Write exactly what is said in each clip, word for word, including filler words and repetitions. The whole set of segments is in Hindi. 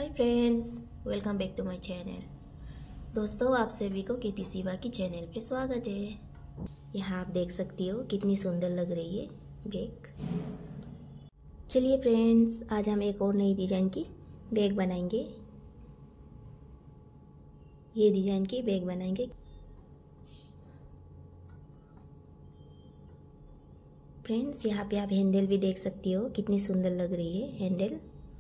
Hi friends, welcome back to my channel. दोस्तों, आप सभी को कीर्ति शिवा की चैनल पे स्वागत है। यहाँ आप देख सकती हो कितनी सुंदर लग रही है बैग। चलिए फ्रेंड्स, आज हम एक और नई डिजाइन की बैग बनाएंगे। ये डिजाइन की बैग बनाएंगे। फ्रेंड्स, यहाँ पे आप हैंडल भी देख सकती हो, कितनी सुंदर लग रही है हैंडल।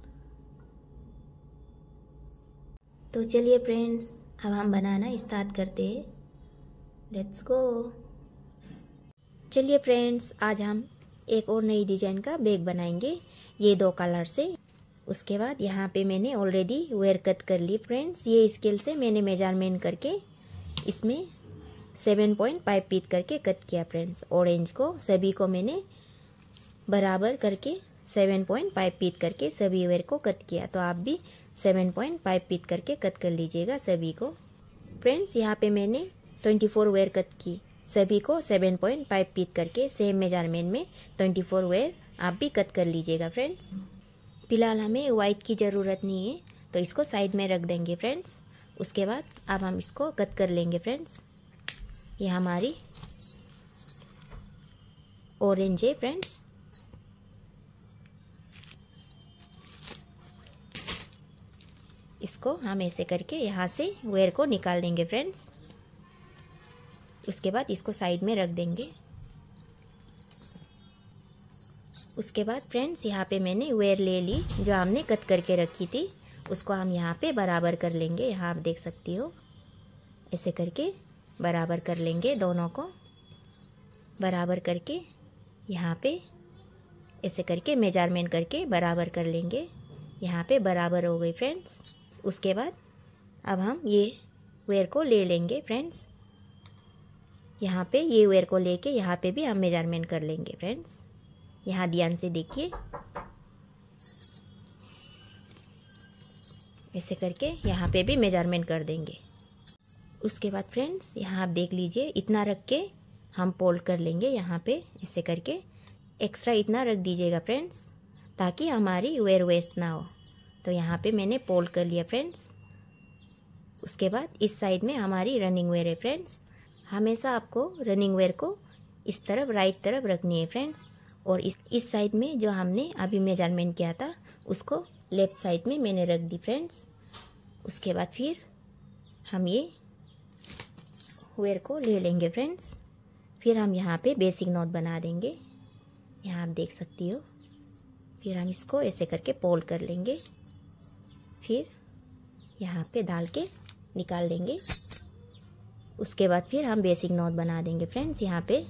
तो चलिए फ्रेंड्स, अब हम बनाना स्टार्ट करते हैं। Let's go. चलिए फ्रेंड्स, आज हम एक और नई डिजाइन का बैग बनाएंगे, ये दो कलर से। उसके बाद यहाँ पे मैंने ऑलरेडी वेयर कट कर ली फ्रेंड्स। ये स्केल से मैंने मेजरमेंट करके इसमें सेवन पॉइंट फाइव फीट करके कट किया फ्रेंड्स। ऑरेंज को सभी को मैंने बराबर करके सेवन पॉइंट फाइव फीट करके सभी वेयर को कट किया। तो आप भी सेवन पॉइंट फाइव फीट करके कट कर लीजिएगा सभी को। फ्रेंड्स, यहाँ पे मैंने ट्वेंटी फोर वेयर कट की, सभी को सेवन पॉइंट फाइव फीट करके सेम मेजरमेंट में ट्वेंटी फोर वेयर आप भी कट कर लीजिएगा फ्रेंड्स। फिलहाल हमें वाइट की ज़रूरत नहीं है, तो इसको साइड में रख देंगे फ्रेंड्स। उसके बाद अब हम इसको कट कर लेंगे फ्रेंड्स। ये हमारी ऑरेंज है फ्रेंड्स। इसको हम ऐसे करके यहाँ से वेयर को निकाल देंगे फ्रेंड्स। उसके बाद इसको साइड में रख देंगे। उसके बाद फ्रेंड्स, यहाँ पे मैंने वेयर ले ली जो हमने कट करके रखी थी, उसको हम यहाँ पे बराबर कर लेंगे। यहाँ आप देख सकती हो, ऐसे करके बराबर कर लेंगे। दोनों को बराबर करके यहाँ पे ऐसे करके मेजरमेंट करके बराबर कर लेंगे। यहाँ पे बराबर हो गई फ्रेंड्स। उसके बाद अब हम ये वेयर को ले लेंगे फ्रेंड्स। यहाँ पे ये वेयर को लेके यहाँ पे भी हम मेजरमेंट कर लेंगे फ्रेंड्स। यहाँ ध्यान से देखिए, ऐसे करके यहाँ पे भी मेजरमेंट कर देंगे। उसके बाद फ्रेंड्स, यहाँ आप देख लीजिए, इतना रख के हम फोल्ड कर लेंगे। यहाँ पे ऐसे करके एक्स्ट्रा इतना रख दीजिएगा फ्रेंड्स, ताकि हमारी वेयर वेस्ट ना हो। तो यहाँ पे मैंने फोल्ड कर लिया फ्रेंड्स। उसके बाद इस साइड में हमारी रनिंग वेयर है फ्रेंड्स। हमेशा आपको रनिंग वेयर को इस तरफ राइट तरफ रखनी है फ्रेंड्स। और इस इस साइड में जो हमने अभी मेजरमेंट किया था, उसको लेफ्ट साइड में मैंने रख दी फ्रेंड्स। उसके बाद फिर हम ये वेयर को ले लेंगे फ्रेंड्स। फिर हम यहाँ पे बेसिक नॉट बना देंगे। यहाँ आप देख सकती हो। फिर हम इसको ऐसे करके फोल्ड कर लेंगे। फिर यहाँ पे डाल के निकाल देंगे। उसके बाद फिर हम बेसिक नॉट बना देंगे फ्रेंड्स। यहाँ पे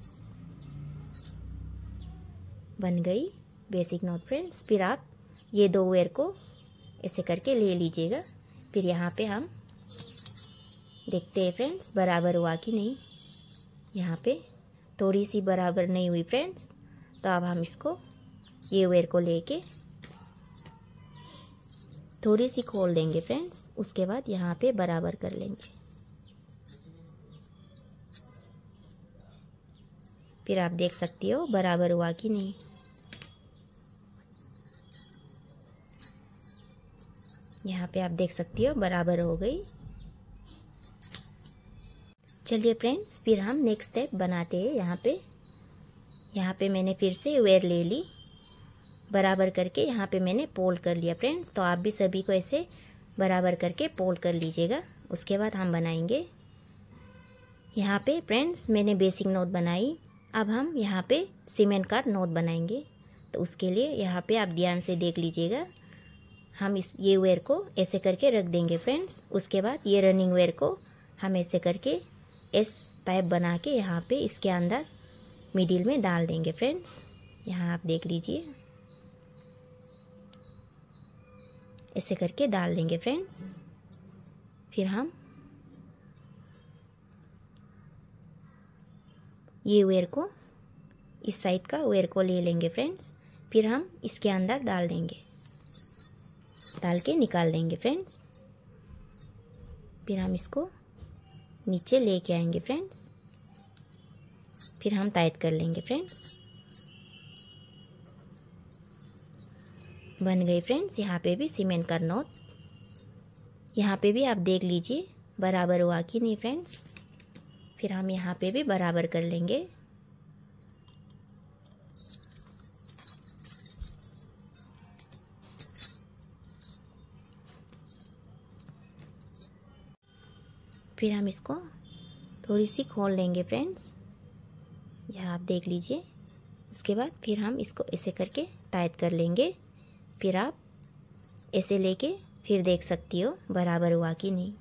बन गई बेसिक नॉट फ्रेंड्स। फिर आप ये दो वेयर को ऐसे करके ले लीजिएगा। फिर यहाँ पे हम देखते हैं फ्रेंड्स बराबर हुआ कि नहीं। यहाँ पे थोड़ी सी बराबर नहीं हुई फ्रेंड्स, तो अब हम इसको ये वेयर को लेके थोड़ी सी खोल देंगे फ्रेंड्स। उसके बाद यहाँ पे बराबर कर लेंगे। फिर आप देख सकती हो बराबर हुआ कि नहीं। यहाँ पे आप देख सकती हो बराबर हो गई। चलिए फ्रेंड्स, फिर हम नेक्स्ट स्टेप बनाते हैं। यहाँ पे यहाँ पे मैंने फिर से वेयर ले ली, बराबर करके यहाँ पे मैंने फोल्ड कर लिया फ्रेंड्स। तो आप भी सभी को ऐसे बराबर करके फोल्ड कर लीजिएगा। उसके बाद हम बनाएंगे यहाँ पे फ्रेंड्स, मैंने बेसिक नोट बनाई। अब हम यहाँ पे सीमेंट का नोट बनाएंगे। तो उसके लिए यहाँ पे आप ध्यान से देख लीजिएगा। हम इस ये वेयर को ऐसे करके रख देंगे फ्रेंड्स। उसके बाद ये रनिंग वेयर को हम ऐसे करके एस टाइप बना के यहाँ पे इसके अंदर मिडिल में डाल देंगे फ्रेंड्स। यहाँ आप देख लीजिए, ऐसे करके डाल देंगे फ्रेंड्स। फिर हम ये वेयर को इस साइड का वेयर को ले लेंगे फ्रेंड्स। फिर हम इसके अंदर डाल देंगे, डाल के निकाल देंगे फ्रेंड्स। फिर हम इसको नीचे लेके आएंगे फ्रेंड्स। फिर हम टाइट कर लेंगे फ्रेंड्स। बन गई फ्रेंड्स। यहाँ पे भी सीमेंट का नोट, यहाँ पे भी आप देख लीजिए बराबर हुआ कि नहीं फ्रेंड्स। फिर हम यहाँ पे भी बराबर कर लेंगे। फिर हम इसको थोड़ी सी खोल लेंगे फ्रेंड्स, यह आप देख लीजिए। उसके बाद फिर हम इसको ऐसे करके टाइट कर लेंगे। फिर आप ऐसे लेके फिर देख सकती हो बराबर हुआ कि नहीं।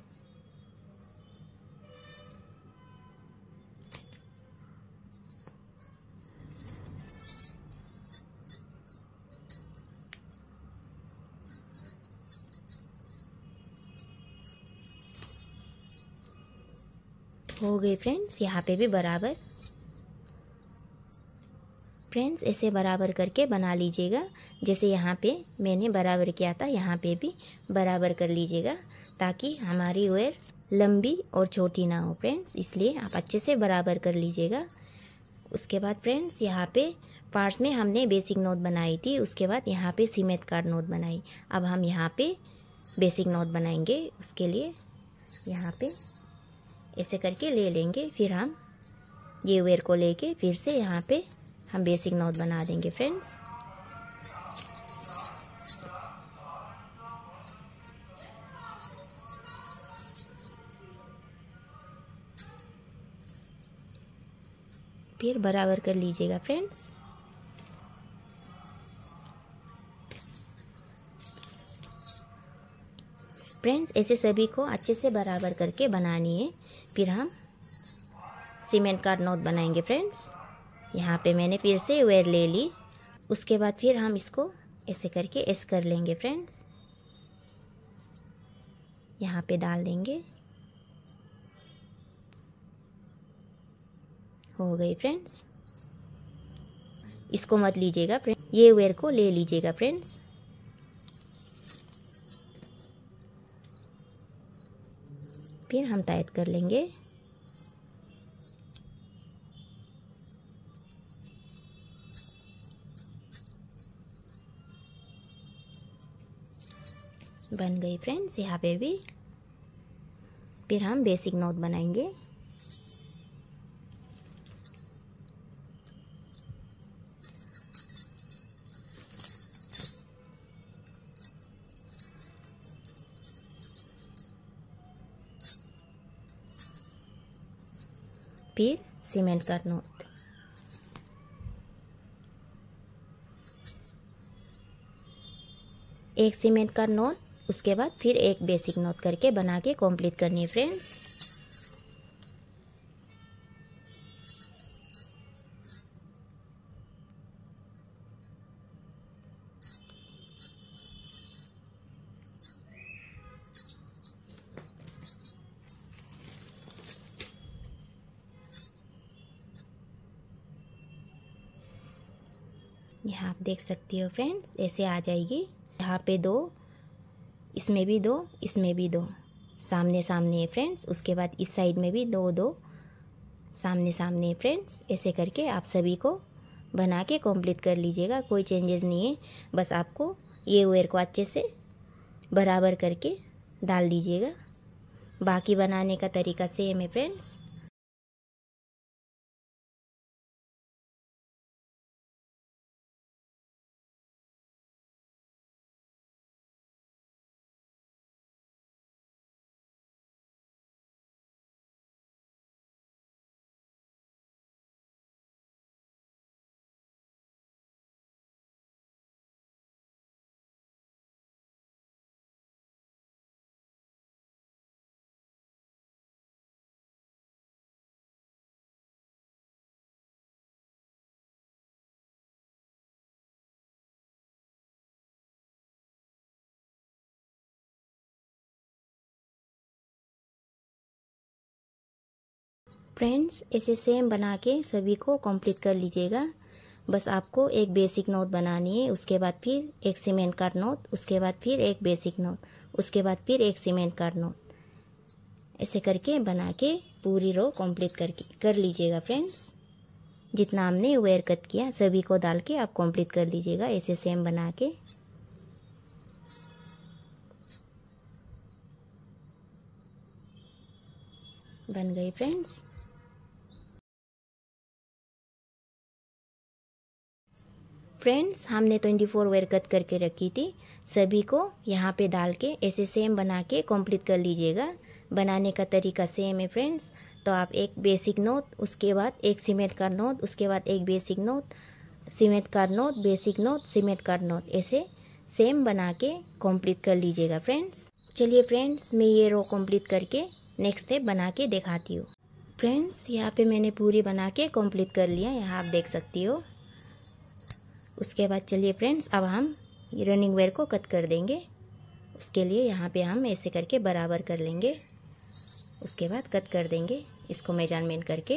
हो गई फ्रेंड्स, यहाँ पे भी बराबर। फ्रेंड्स ऐसे बराबर करके बना लीजिएगा, जैसे यहाँ पे मैंने बराबर किया था, यहाँ पे भी बराबर कर लीजिएगा ताकि हमारी वायर लंबी और छोटी ना हो फ्रेंड्स। इसलिए आप अच्छे से बराबर कर लीजिएगा। उसके बाद फ्रेंड्स यहाँ पे पार्ट्स में हमने बेसिक नोट बनाई थी, उसके बाद यहाँ पे सीमेंट कार्ड नोट बनाई। अब हम यहाँ पे बेसिक नोट बनाएंगे। उसके लिए यहाँ पे ऐसे करके ले लेंगे। फिर हम ये वायर को लेके फिर से यहाँ पे हम बेसिक नोट बना देंगे फ्रेंड्स। फिर बराबर कर लीजिएगा फ्रेंड्स। फ्रेंड्स ऐसे सभी को अच्छे से बराबर करके बनानी है। फिर हम सीमेंट कार्ड नोट बनाएंगे फ्रेंड्स। यहाँ पे मैंने फिर से वायर ले ली। उसके बाद फिर हम इसको ऐसे करके ऐसे कर लेंगे फ्रेंड्स, यहाँ पे डाल देंगे। हो गई फ्रेंड्स। इसको मत लीजिएगा फ्रेंड्स, ये वायर को ले लीजिएगा फ्रेंड्स। फिर हम टाइट कर लेंगे। बन गई फ्रेंड्स यहाँ पे भी। फिर हम बेसिक नोट बनाएंगे। फिर सीमेंट का नोट। एक सीमेंट का नोट, उसके बाद फिर एक बेसिक नोट करके बना के कंप्लीट करनी है फ्रेंड्स। यहाँ आप देख सकती हो फ्रेंड्स, ऐसे आ जाएगी। यहाँ पे दो, इसमें भी दो, इसमें भी दो, सामने सामने है फ्रेंड्स। उसके बाद इस साइड में भी दो दो सामने सामने है फ्रेंड्स। ऐसे करके आप सभी को बना के कंप्लीट कर लीजिएगा। कोई चेंजेस नहीं है, बस आपको ये वायर को अच्छे से बराबर करके डाल लीजिएगा। बाकी बनाने का तरीका सेम है फ्रेंड्स। फ्रेंड्स ऐसे सेम बना के सभी को कंप्लीट कर लीजिएगा। बस आपको एक बेसिक नोट बनानी है, उसके बाद फिर एक सीमेंट कार्ड नोट, उसके बाद फिर एक बेसिक नोट, उसके बाद फिर एक सीमेंट कार्ड नोट। ऐसे करके बना के पूरी रो कंप्लीट करके कर लीजिएगा फ्रेंड्स। जितना हमने वायर कट किया सभी को डाल के आप कंप्लीट कर लीजिएगा ऐसे सेम बना के। बन गई फ्रेंड्स। फ्रेंड्स हमने ट्वेंटी फोर वायर कट करके रखी थी, सभी को यहाँ पे डाल के ऐसे सेम बना के कंप्लीट कर लीजिएगा। बनाने का तरीका सेम है फ्रेंड्स। तो आप एक बेसिक नोट, उसके बाद एक सीमेंट का नोट, उसके बाद एक बेसिक नोट, सीमेंट का नोट, बेसिक नोट, सीमेंट का नोट, ऐसे सेम बना के कंप्लीट कर लीजिएगा फ्रेंड्स। चलिए फ्रेंड्स, मैं ये रो कंप्लीट करके नेक्स्ट स्टेप बना के दिखाती हूँ। फ्रेंड्स यहाँ पे मैंने पूरी बना के कंप्लीट कर लिया, यहाँ आप देख सकती हो। उसके बाद चलिए फ्रेंड्स, अब हम रनिंग वेयर को कट कर देंगे। उसके लिए यहाँ पे हम ऐसे करके बराबर कर लेंगे, उसके बाद कट कर देंगे इसको मेजरमेंट करके।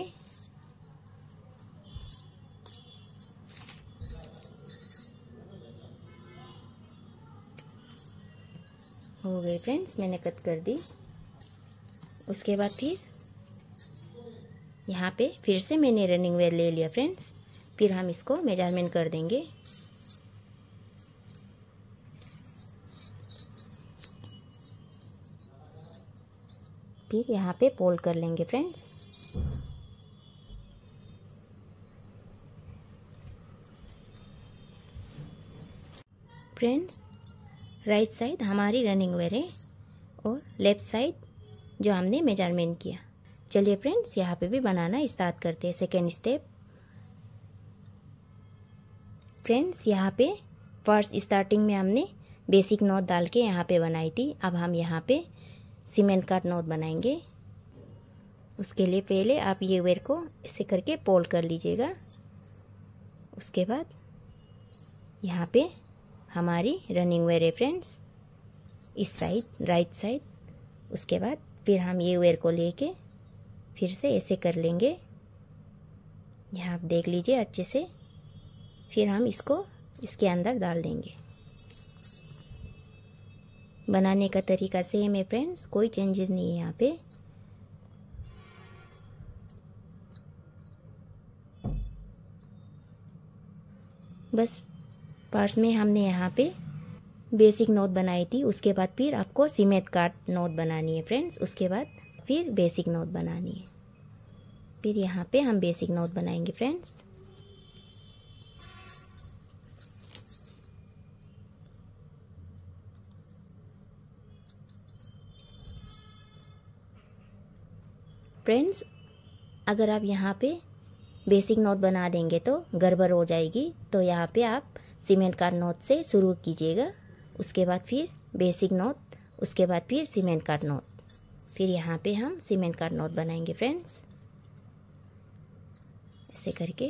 हो गई फ्रेंड्स, मैंने कट कर दी। उसके बाद फिर यहाँ पे फिर से मैंने रनिंग वेयर ले लिया फ्रेंड्स। फिर हम इसको मेजरमेंट कर देंगे। फिर यहाँ पे फोल्ड कर लेंगे फ्रेंड्स। फ्रेंड्स राइट साइड हमारी रनिंग वेयर है और लेफ्ट साइड जो हमने मेजरमेंट किया। चलिए फ्रेंड्स, यहाँ पे भी बनाना स्टार्ट करते हैं सेकेंड स्टेप। फ्रेंड्स यहाँ पे फर्स्ट स्टार्टिंग में हमने बेसिक नोट डाल के यहाँ पे बनाई थी। अब हम यहाँ पे सीमेंट का नोट बनाएंगे। उसके लिए पहले आप ये वेयर को ऐसे करके फोल्ड कर लीजिएगा। उसके बाद यहाँ पे हमारी रनिंग वेयर है फ्रेंड्स, इस साइड राइट साइड। उसके बाद फिर हम ये वेयर को लेके फिर से ऐसे कर लेंगे, यहाँ आप देख लीजिए अच्छे से। फिर हम इसको इसके अंदर डाल देंगे। बनाने का तरीका सेम है फ्रेंड्स, कोई चेंजेस नहीं है यहाँ पे। बस पार्ट्स में हमने यहाँ पे बेसिक नोट बनाई थी, उसके बाद फिर आपको सीमेंट काट नोट बनानी है फ्रेंड्स। उसके बाद फिर बेसिक नोट बनानी है। फिर यहाँ पे हम बेसिक नोट बनाएंगे फ्रेंड्स। फ्रेंड्स अगर आप यहाँ पे बेसिक नोट बना देंगे तो गड़बड़ हो जाएगी, तो यहाँ पे आप सीमेंट का नोट से शुरू कीजिएगा। उसके बाद फिर बेसिक नोट, उसके बाद फिर सीमेंट का नोट। फिर यहाँ पे हम सीमेंट का नोट बनाएंगे फ्रेंड्स, ऐसे करके।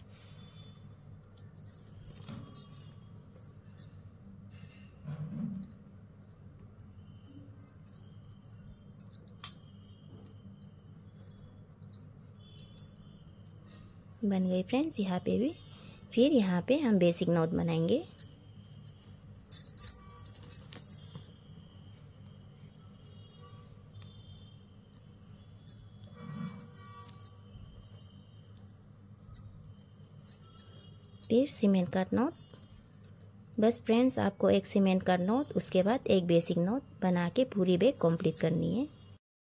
बन गई फ्रेंड्स यहाँ पे भी। फिर यहाँ पे हम बेसिक नोट बनाएंगे। फिर सीमेंट का नोट। बस फ्रेंड्स आपको एक सीमेंट का नोट, उसके बाद एक बेसिक नोट बना के पूरी बैग कंप्लीट करनी है।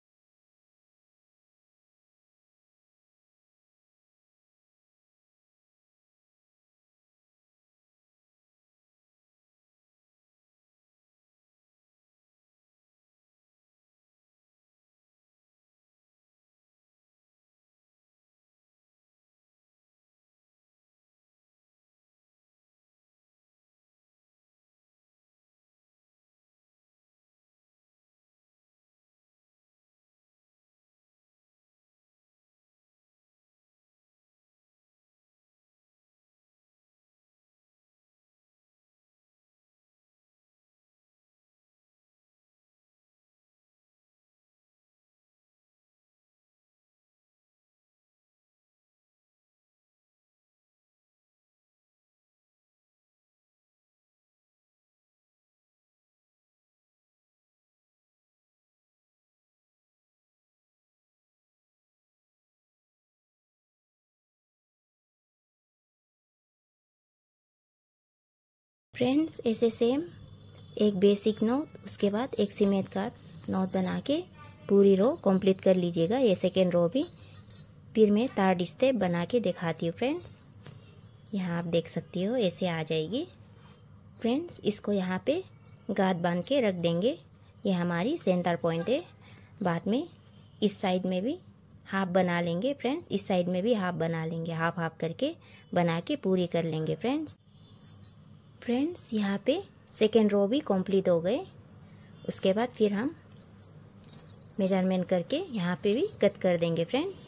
फ्रेंड्स ऐसे सेम एक बेसिक नोट, उसके बाद एक सीमेंट का नोट बना के पूरी रो कंप्लीट कर लीजिएगा। ये सेकेंड रो भी फिर मैं थर्ड स्टेप बना के दिखाती हूँ फ्रेंड्स। यहाँ आप देख सकती हो ऐसे आ जाएगी फ्रेंड्स। इसको यहाँ पे गांठ बांध के रख देंगे। ये हमारी सेंटर पॉइंट है। बाद में इस साइड में भी हाफ बना लेंगे फ्रेंड्स, इस साइड में भी हाफ बना लेंगे। हाफ हाफ करके बना के पूरी कर लेंगे फ्रेंड्स। फ्रेंड्स यहाँ पे सेकेंड रो भी कंप्लीट हो गए। उसके बाद फिर हम मेजरमेंट करके यहाँ पे भी कट कर देंगे फ्रेंड्स।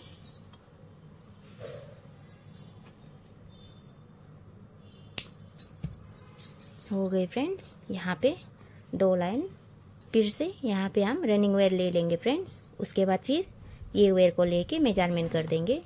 हो गए फ्रेंड्स यहाँ पे दो लाइन। फिर से यहाँ पे हम रनिंग वेयर ले लेंगे फ्रेंड्स। उसके बाद फिर ये वेयर को लेके मेजरमेंट कर देंगे।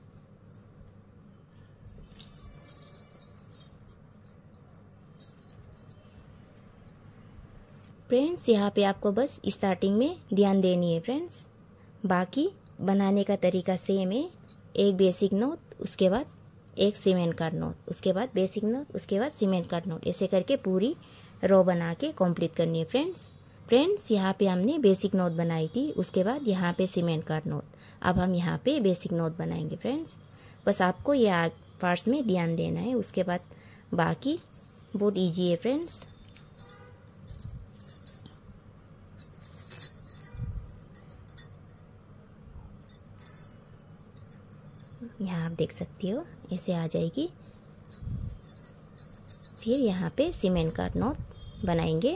फ्रेंड्स यहाँ पे आपको बस स्टार्टिंग में ध्यान देनी है फ्रेंड्स। बाकी बनाने का तरीका सेम है। एक बेसिक नोट, उसके बाद एक सीमेंट कार्ड नोट, उसके बाद बेसिक नोट, उसके बाद सीमेंट कार्ड नोट, ऐसे करके पूरी रो बना के कंप्लीट करनी है फ्रेंड्स। फ्रेंड्स यहाँ पे हमने बेसिक नोट बनाई थी, उसके बाद यहाँ पे सीमेंट कार्ड नोट। अब हम यहाँ पे बेसिक नोट बनाएंगे फ्रेंड्स। बस आपको ये पार्ट्स में ध्यान देना है। उसके बाद बाकी बहुत ईजी है फ्रेंड्स। यहाँ आप देख सकती हो ऐसे आ जाएगी। फिर यहाँ पे सीमेंट कार्ड नोट बनाएंगे।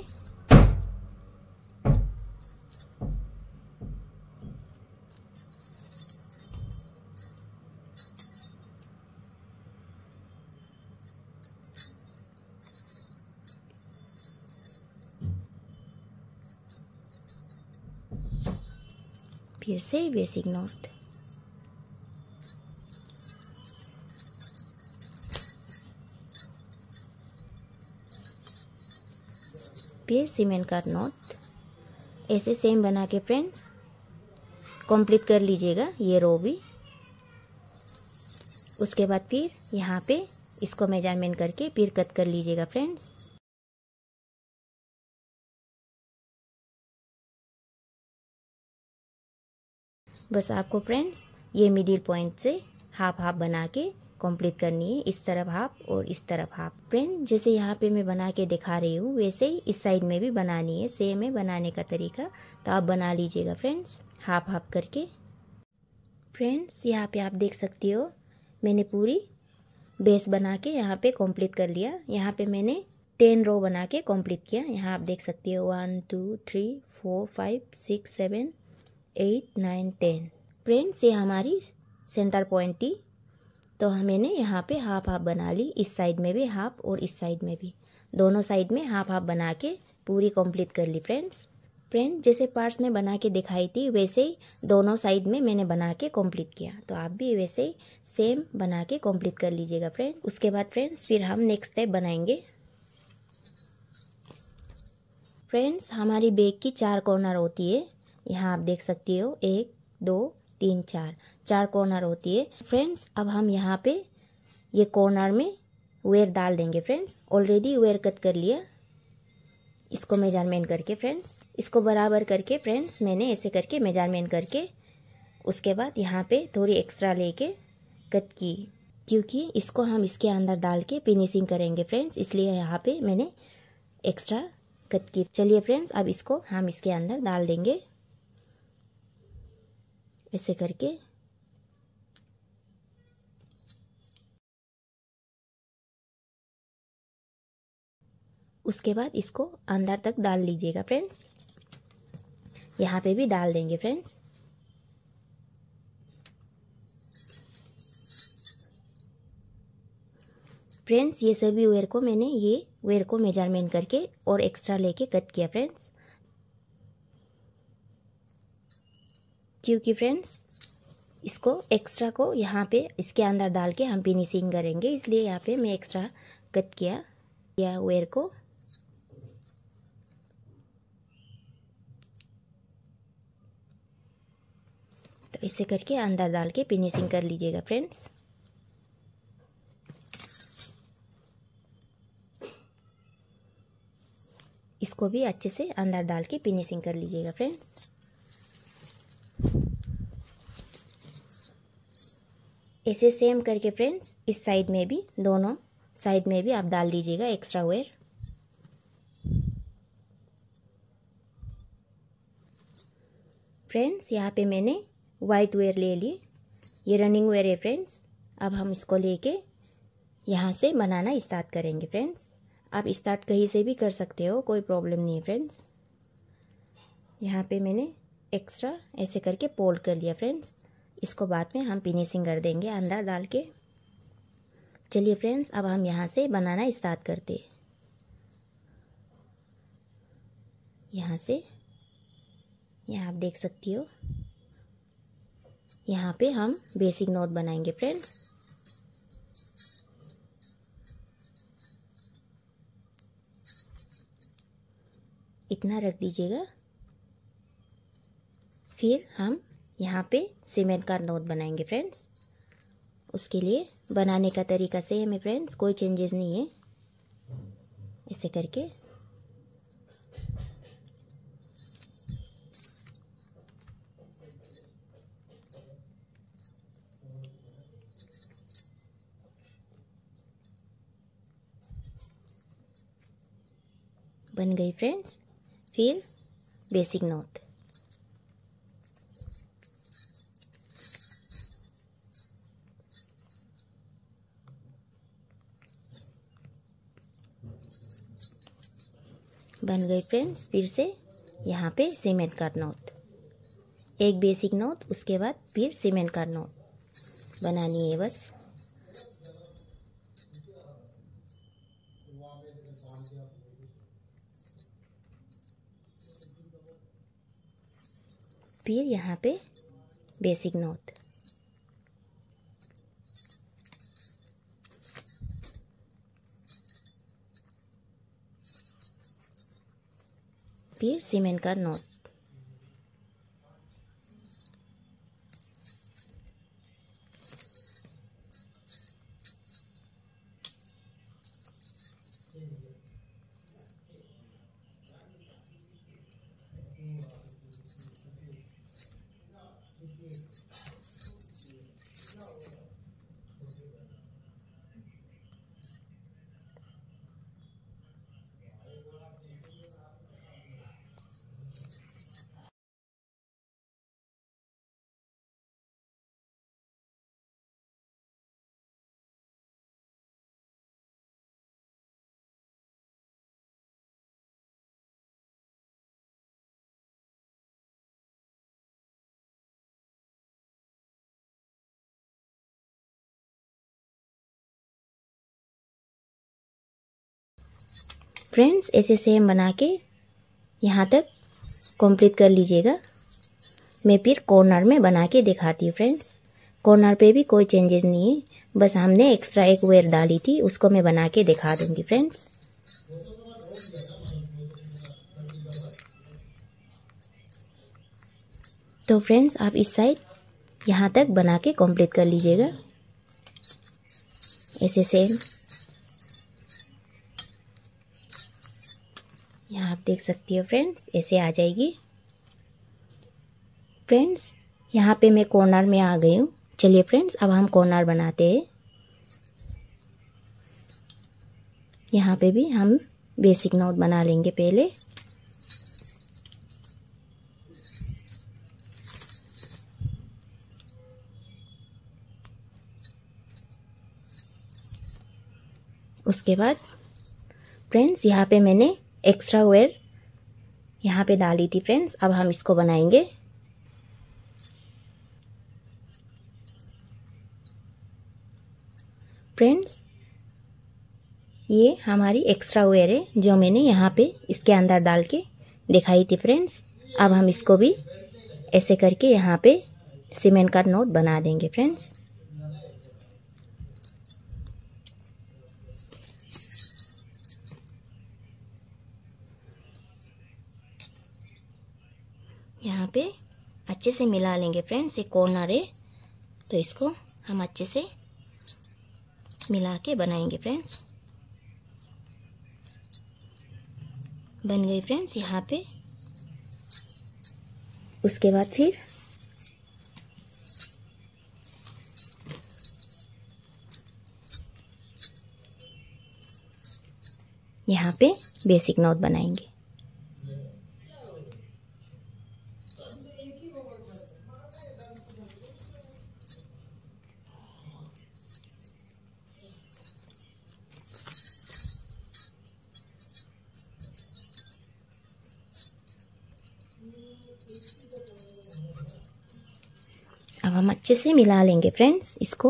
फिर से बेसिक नोट। फिर सीमेंट कार्ड नोट। ऐसे सेम बना के फ्रेंड्स कंप्लीट कर लीजिएगा ये रो भी। उसके बाद फिर यहाँ पे इसको मेजरमेंट करके फिर कट कर लीजिएगा फ्रेंड्स। बस आपको फ्रेंड्स ये मिडिल पॉइंट से हाफ हाफ बना के कंप्लीट करनी है। इस तरफ हाफ और इस तरफ हाफ। फ्रेंड जैसे यहाँ पे मैं बना के दिखा रही हूँ वैसे ही इस साइड में भी बनानी है। सेम है बनाने का तरीका, तो आप बना लीजिएगा फ्रेंड्स हाफ हाफ करके। फ्रेंड्स यहाँ पे आप देख सकती हो मैंने पूरी बेस बना के यहाँ पे कंप्लीट कर लिया। यहाँ पे मैंने टेन रो बना के कंप्लीट किया। यहाँ आप देख सकती हो one two three four five six seven eight nine ten. Friends ये हमारी सेंटर पॉइंट थी, तो मैंने यहाँ पे हाफ हाफ बना ली। इस साइड में भी हाफ और इस साइड में भी, दोनों साइड में हाफ हाफ बना के पूरी कंप्लीट कर ली फ्रेंड्स। फ्रेंड्स जैसे पार्ट्स में बना के दिखाई थी वैसे ही दोनों साइड में मैंने बना के कंप्लीट किया, तो आप भी वैसे ही सेम बना के कंप्लीट कर लीजिएगा फ्रेंड्स। उसके बाद फ्रेंड्स फिर हम नेक्स्ट स्टेप बनाएंगे। फ्रेंड्स हमारी बैग की चार कॉर्नर होती है। यहाँ आप देख सकती हो एक दो तीन चार चार कॉर्नर होती है फ्रेंड्स। अब हम यहाँ पे ये कॉर्नर में वेयर डाल देंगे फ्रेंड्स। ऑलरेडी वेयर कट कर लिया इसको मेजरमेंट करके फ्रेंड्स। इसको बराबर करके फ्रेंड्स मैंने ऐसे करके मेजरमेंट करके उसके बाद यहाँ पे थोड़ी एक्स्ट्रा लेके कट की, क्योंकि इसको हम इसके अंदर डाल के फिनिशिंग करेंगे फ्रेंड्स, इसलिए यहाँ पे मैंने एक्स्ट्रा कट की। चलिए फ्रेंड्स अब इसको हम इसके अंदर डाल देंगे ऐसे करके। उसके बाद इसको अंदर तक डाल लीजिएगा फ्रेंड्स। यहाँ पे भी डाल देंगे फ्रेंड्स। फ्रेंड्स ये सभी वेयर को मैंने ये वेयर को मेजरमेंट करके और एक्स्ट्रा लेके कट किया फ्रेंड्स, क्योंकि फ्रेंड्स इसको एक्स्ट्रा को यहाँ पे इसके अंदर डाल के हम फिनिशिंग करेंगे, इसलिए यहाँ पे मैं एक्स्ट्रा कट किया या वेयर को। तो इसे करके अंदर डाल के फिनिशिंग कर लीजिएगा फ्रेंड्स। इसको भी अच्छे से अंदर डाल के फिनिशिंग कर लीजिएगा फ्रेंड्स। ऐसे सेम करके फ्रेंड्स इस साइड में भी, दोनों साइड में भी आप डाल दीजिएगा एक्स्ट्रा वेयर। फ्रेंड्स यहाँ पे मैंने वाइट वेयर ले ली, ये रनिंग वेयर है फ्रेंड्स। अब हम इसको लेके यहाँ से बनाना स्टार्ट करेंगे फ्रेंड्स। आप स्टार्ट कहीं से भी कर सकते हो, कोई प्रॉब्लम नहीं है फ्रेंड्स। यहाँ पे मैंने एक्स्ट्रा ऐसे करके फोल्ड कर लिया फ्रेंड्स। इसको बाद में हम फिनिशिंग कर देंगे अंदर डाल के। चलिए फ्रेंड्स अब हम यहाँ से बनाना स्टार्ट करते हैं। यहाँ से, यहाँ आप देख सकती हो, यहाँ पे हम बेसिक नोट बनाएंगे फ्रेंड्स। इतना रख दीजिएगा। फिर हम यहाँ पे सीमेंट का नोट बनाएंगे फ्रेंड्स। उसके लिए बनाने का तरीका सेम है फ्रेंड्स, कोई चेंजेस नहीं है। ऐसे करके बन गई फ्रेंड्स। फिर बेसिक नोट, बन गई फ्रेंड्स। फिर से यहाँ पे सीमेंट का नोट, एक बेसिक नोट, उसके बाद फिर सीमेंट का नोट बनानी है बस। फिर यहाँ पे बेसिक नोट, फिर सीमेंट का नोट। फ्रेंड्स ऐसे सेम बना के यहाँ तक कंप्लीट कर लीजिएगा। मैं फिर कॉर्नर में बना के दिखाती हूँ फ्रेंड्स। कॉर्नर पे भी कोई चेंजेस नहीं है, बस हमने एक्स्ट्रा एक वेयर डाली थी, उसको मैं बना के दिखा दूंगी फ्रेंड्स। तो फ्रेंड्स आप इस साइड यहाँ तक बना के कंप्लीट कर लीजिएगा। ऐसे सेम यहाँ आप देख सकती हो फ्रेंड्स, ऐसे आ जाएगी। फ्रेंड्स यहाँ पे मैं कॉर्नर में आ गई हूँ। चलिए फ्रेंड्स अब हम कॉर्नर बनाते हैं। यहाँ पे भी हम बेसिक नोट बना लेंगे पहले। उसके बाद फ्रेंड्स यहाँ पे मैंने एक्स्ट्रा वेयर यहाँ पे डाली थी फ्रेंड्स। अब हम इसको बनाएंगे। फ्रेंड्स ये हमारी एक्स्ट्रा वेयर है जो मैंने यहाँ पे इसके अंदर डाल के दिखाई थी फ्रेंड्स। अब हम इसको भी ऐसे करके यहाँ पे सीमेंट का नोट बना देंगे फ्रेंड्स। यहाँ पे अच्छे से मिला लेंगे फ्रेंड्स। ये कॉर्नर है तो इसको हम अच्छे से मिला के बनाएंगे फ्रेंड्स। बन गई फ्रेंड्स यहाँ पे। उसके बाद फिर यहाँ पे बेसिक नोट बनाएंगे। अब हम अच्छे से मिला लेंगे फ्रेंड्स इसको।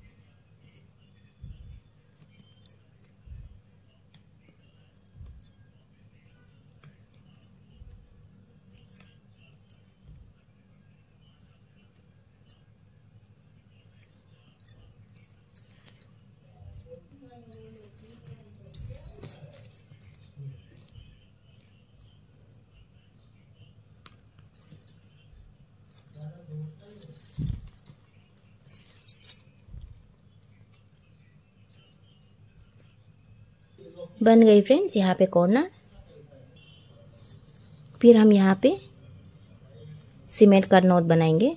बन गई फ्रेंड्स यहाँ पे कॉर्नर। फिर हम यहाँ पे सीमेंट का नोट बनाएंगे।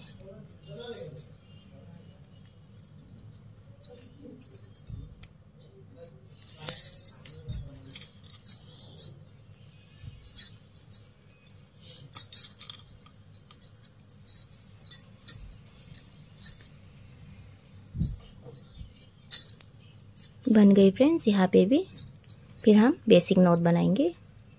बन गई फ्रेंड्स यहाँ पे भी। फिर हम बेसिक नोट बनाएंगे।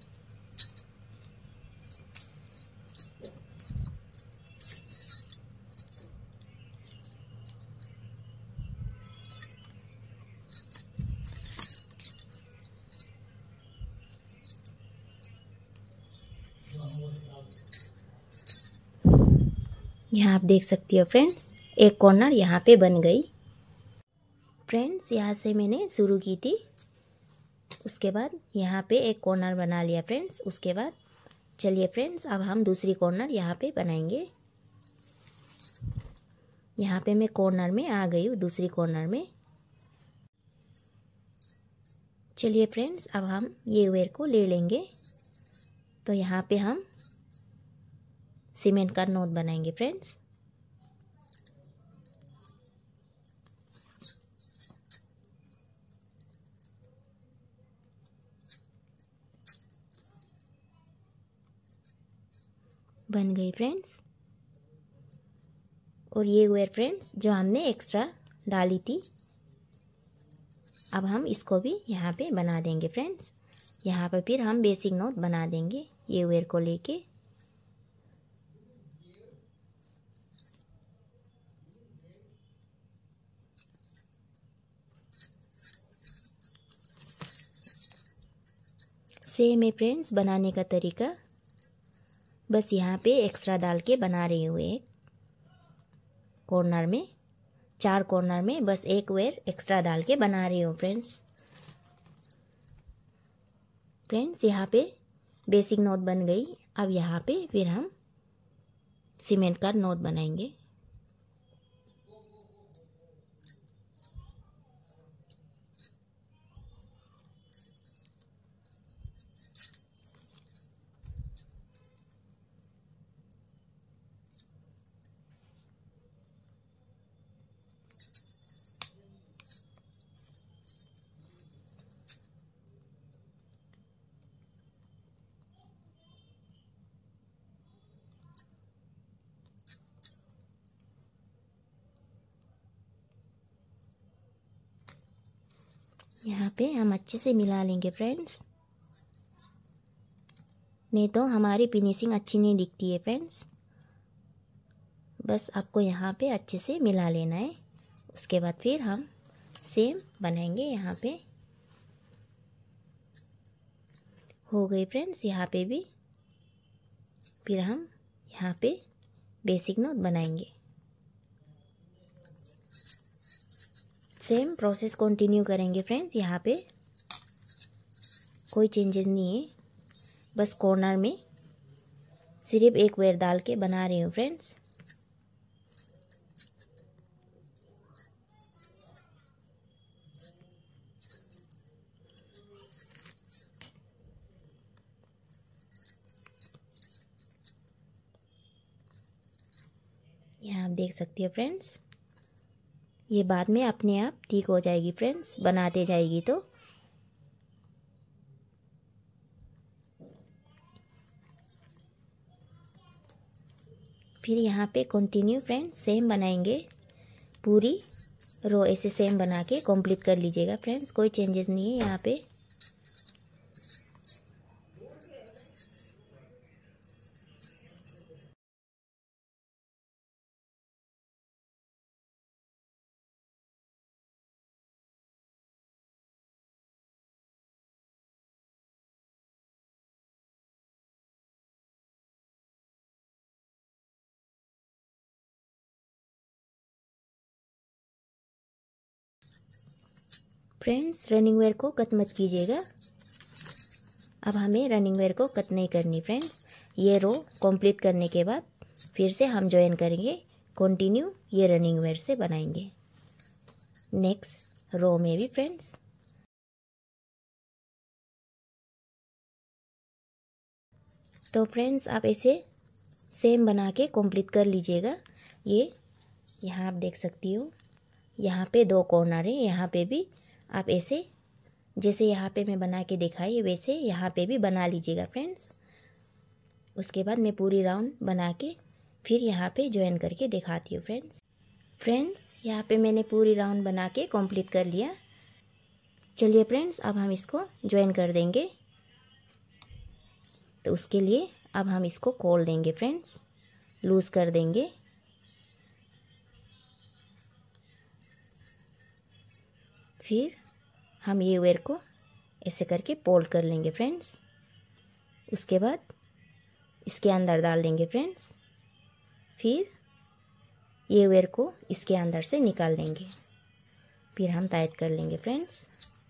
यहाँ आप देख सकती हो फ्रेंड्स, एक कॉर्नर यहाँ पे बन गई। फ्रेंड्स यहाँ से मैंने शुरू की थी, उसके बाद यहाँ पे एक कॉर्नर बना लिया फ्रेंड्स। उसके बाद चलिए फ्रेंड्स अब हम दूसरी कॉर्नर यहाँ पे बनाएंगे। यहाँ पे मैं कॉर्नर में आ गई हूँ, दूसरी कॉर्नर में। चलिए फ्रेंड्स अब हम ये वेयर को ले लेंगे। तो यहाँ पे हम सीमेंट का नोट बनाएंगे फ्रेंड्स। बन गई फ्रेंड्स। और ये वेयर फ्रेंड्स जो हमने एक्स्ट्रा डाली थी, अब हम इसको भी यहाँ पे बना देंगे फ्रेंड्स। यहाँ पे फिर हम बेसिक नोट बना देंगे ये वेयर को लेके। सेम है फ्रेंड्स बनाने का तरीका, बस यहाँ पे एक्स्ट्रा डाल के बना रही हूँ। एक कॉर्नर में, चार कॉर्नर में बस एक वेयर एक्स्ट्रा डाल के बना रही हूँ फ्रेंड्स। फ्रेंड्स यहाँ पे बेसिक नोट बन गई। अब यहाँ पे फिर हम सीमेंट का नोट बनाएंगे। यहाँ पे हम अच्छे से मिला लेंगे फ्रेंड्स, नहीं तो हमारी फिनिशिंग अच्छी नहीं दिखती है फ्रेंड्स। बस आपको यहाँ पे अच्छे से मिला लेना है। उसके बाद फिर हम सेम बनाएंगे। यहाँ पे हो गई फ्रेंड्स यहाँ पे भी। फिर हम यहाँ पे बेसिक नोट बनाएंगे। सेम प्रोसेस कंटिन्यू करेंगे फ्रेंड्स। यहाँ पे कोई चेंजेस नहीं है, बस कॉर्नर में सिर्फ एक वेयर डाल के बना रही हूँ फ्रेंड्स। यहाँ आप देख सकती हो फ्रेंड्स, ये बाद में अपने आप ठीक हो जाएगी फ्रेंड्स, बनाते जाएगी तो। फिर यहाँ पे कंटिन्यू फ्रेंड्स सेम बनाएंगे, पूरी रो ऐसे सेम बना के कंप्लीट कर लीजिएगा फ्रेंड्स, कोई चेंजेस नहीं है यहाँ पे। फ्रेंड्स रनिंग वेयर को कट मत कीजिएगा, अब हमें रनिंग वेयर को कट नहीं करनी फ्रेंड्स। ये रो कंप्लीट करने के बाद फिर से हम ज्वाइन करेंगे, कंटिन्यू ये रनिंग वेयर से बनाएंगे नेक्स्ट रो में भी फ्रेंड्स। तो फ्रेंड्स आप ऐसे सेम बना के कंप्लीट कर लीजिएगा। ये यहाँ आप देख सकती हो, यहाँ पे दो कॉर्नर है, यहाँ पे भी आप ऐसे जैसे यहाँ पे मैं बना के दिखाई वैसे यहाँ पे भी बना लीजिएगा फ्रेंड्स। उसके बाद मैं पूरी राउंड बना के फिर यहाँ पे ज्वाइन करके दिखाती हूँ फ्रेंड्स। फ्रेंड्स यहाँ पे मैंने पूरी राउंड बना के कंप्लीट कर लिया। चलिए फ्रेंड्स अब हम इसको ज्वाइन कर देंगे। तो उसके लिए अब हम इसको खोल देंगे फ्रेंड्स, लूज़ कर देंगे। फिर हम ये वेयर को ऐसे करके फोल्ड कर लेंगे फ्रेंड्स। उसके बाद इसके अंदर डाल देंगे फ्रेंड्स। फिर ये वेयर को इसके अंदर से निकाल देंगे, फिर हम टाइट कर लेंगे फ्रेंड्स।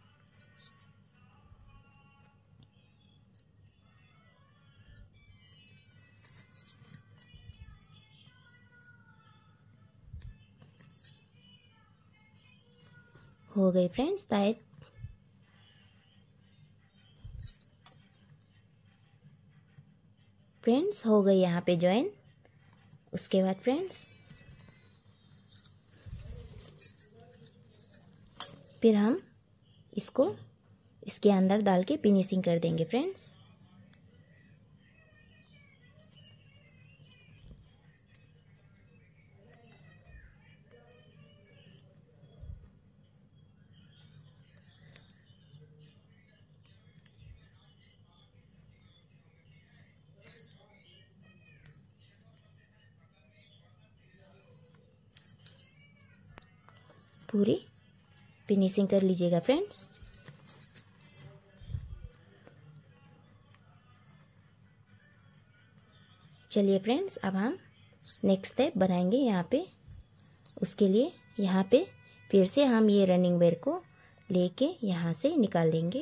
हो गई फ्रेंड्स टाइट। फ्रेंड्स हो गई यहाँ पे ज्वाइन। उसके बाद फ्रेंड्स फिर हम इसको इसके अंदर डाल के फिनिशिंग कर देंगे फ्रेंड्स। पूरी फिनिशिंग कर लीजिएगा फ्रेंड्स। चलिए फ्रेंड्स अब हम नेक्स्ट स्टेप बनाएंगे यहाँ पे। उसके लिए यहाँ पे फिर से हम ये रनिंग वेयर को लेके यहाँ से निकाल देंगे।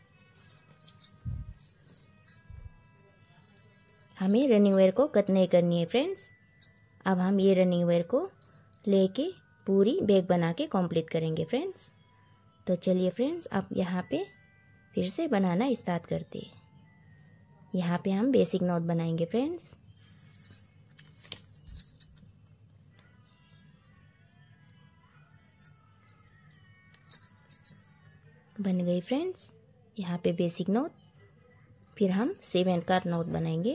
हमें रनिंग वेयर को कट नहीं करनी है फ्रेंड्स। अब हम ये रनिंग वेयर को लेके पूरी बैग बना के कंप्लीट करेंगे फ्रेंड्स। तो चलिए फ्रेंड्स अब यहाँ पे फिर से बनाना स्टार्ट करते हैं। यहाँ पे हम बेसिक नॉट बनाएंगे फ्रेंड्स। बन गई फ्रेंड्स यहाँ पे बेसिक नॉट। फिर हम सेवन कार्ड नॉट बनाएंगे।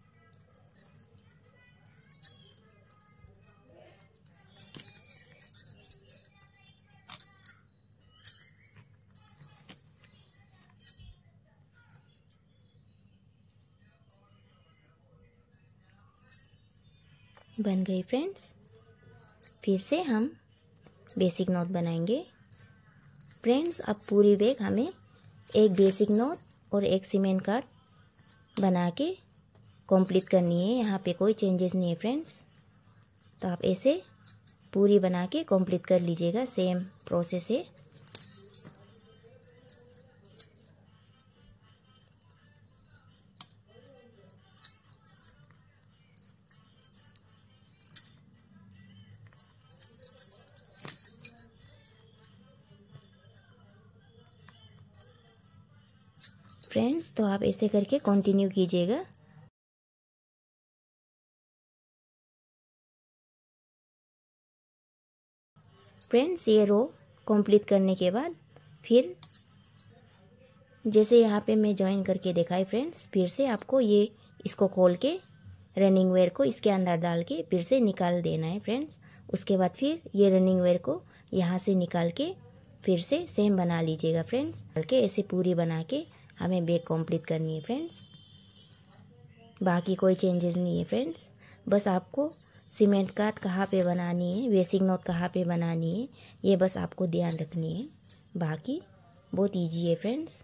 बन गई फ्रेंड्स। फिर से हम बेसिक नॉट बनाएंगे फ्रेंड्स। अब पूरी बैग हमें एक बेसिक नॉट और एक सीमेंट कार्ड बना के कंप्लीट करनी है। यहाँ पे कोई चेंजेस नहीं है फ्रेंड्स। तो आप ऐसे पूरी बना के कंप्लीट कर लीजिएगा, सेम प्रोसेस है। फ्रेंड्स तो आप ऐसे करके कंटिन्यू कीजिएगा। फ्रेंड्स ये रो कंप्लीट करने के बाद फिर जैसे यहाँ पे मैं ज्वाइन करके दिखाई फ्रेंड्स, फिर से आपको ये इसको खोल के रनिंग वेयर को इसके अंदर डाल के फिर से निकाल देना है फ्रेंड्स। उसके बाद फिर ये रनिंग वेयर को यहाँ से निकाल के फिर से सेम बना लीजिएगा फ्रेंड्स। डाल के ऐसे पूरी बना के हमें बैग कंप्लीट करनी है फ्रेंड्स। बाकी कोई चेंजेस नहीं है फ्रेंड्स। बस आपको सीमेंट काट कहाँ पे बनानी है, वेसिंग नोट कहाँ पे बनानी है, ये बस आपको ध्यान रखनी है। बाकी बहुत इजी है फ्रेंड्स।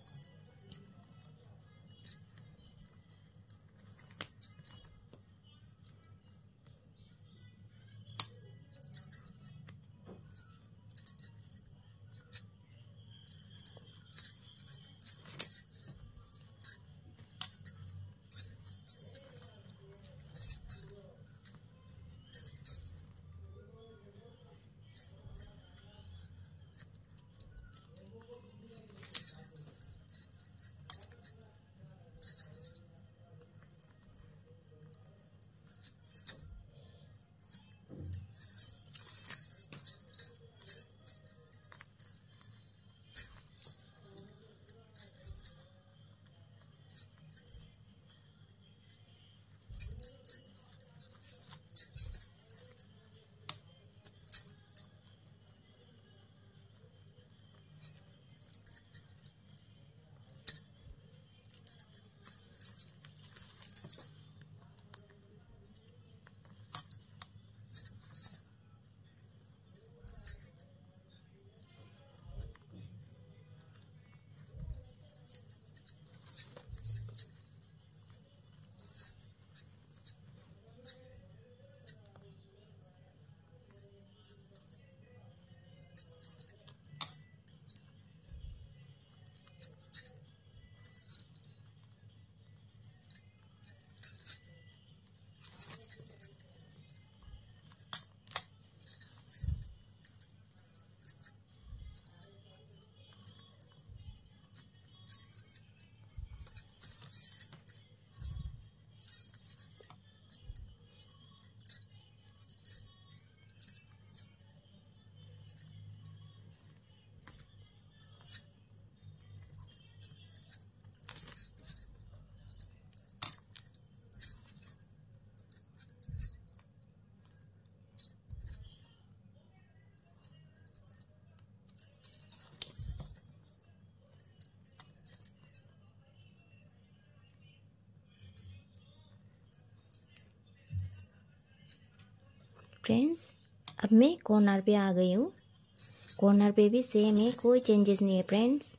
फ्रेंड्स अब मैं कॉर्नर पे आ गई हूँ। कॉर्नर पे भी सेम है, कोई चेंजेस नहीं है फ्रेंड्स।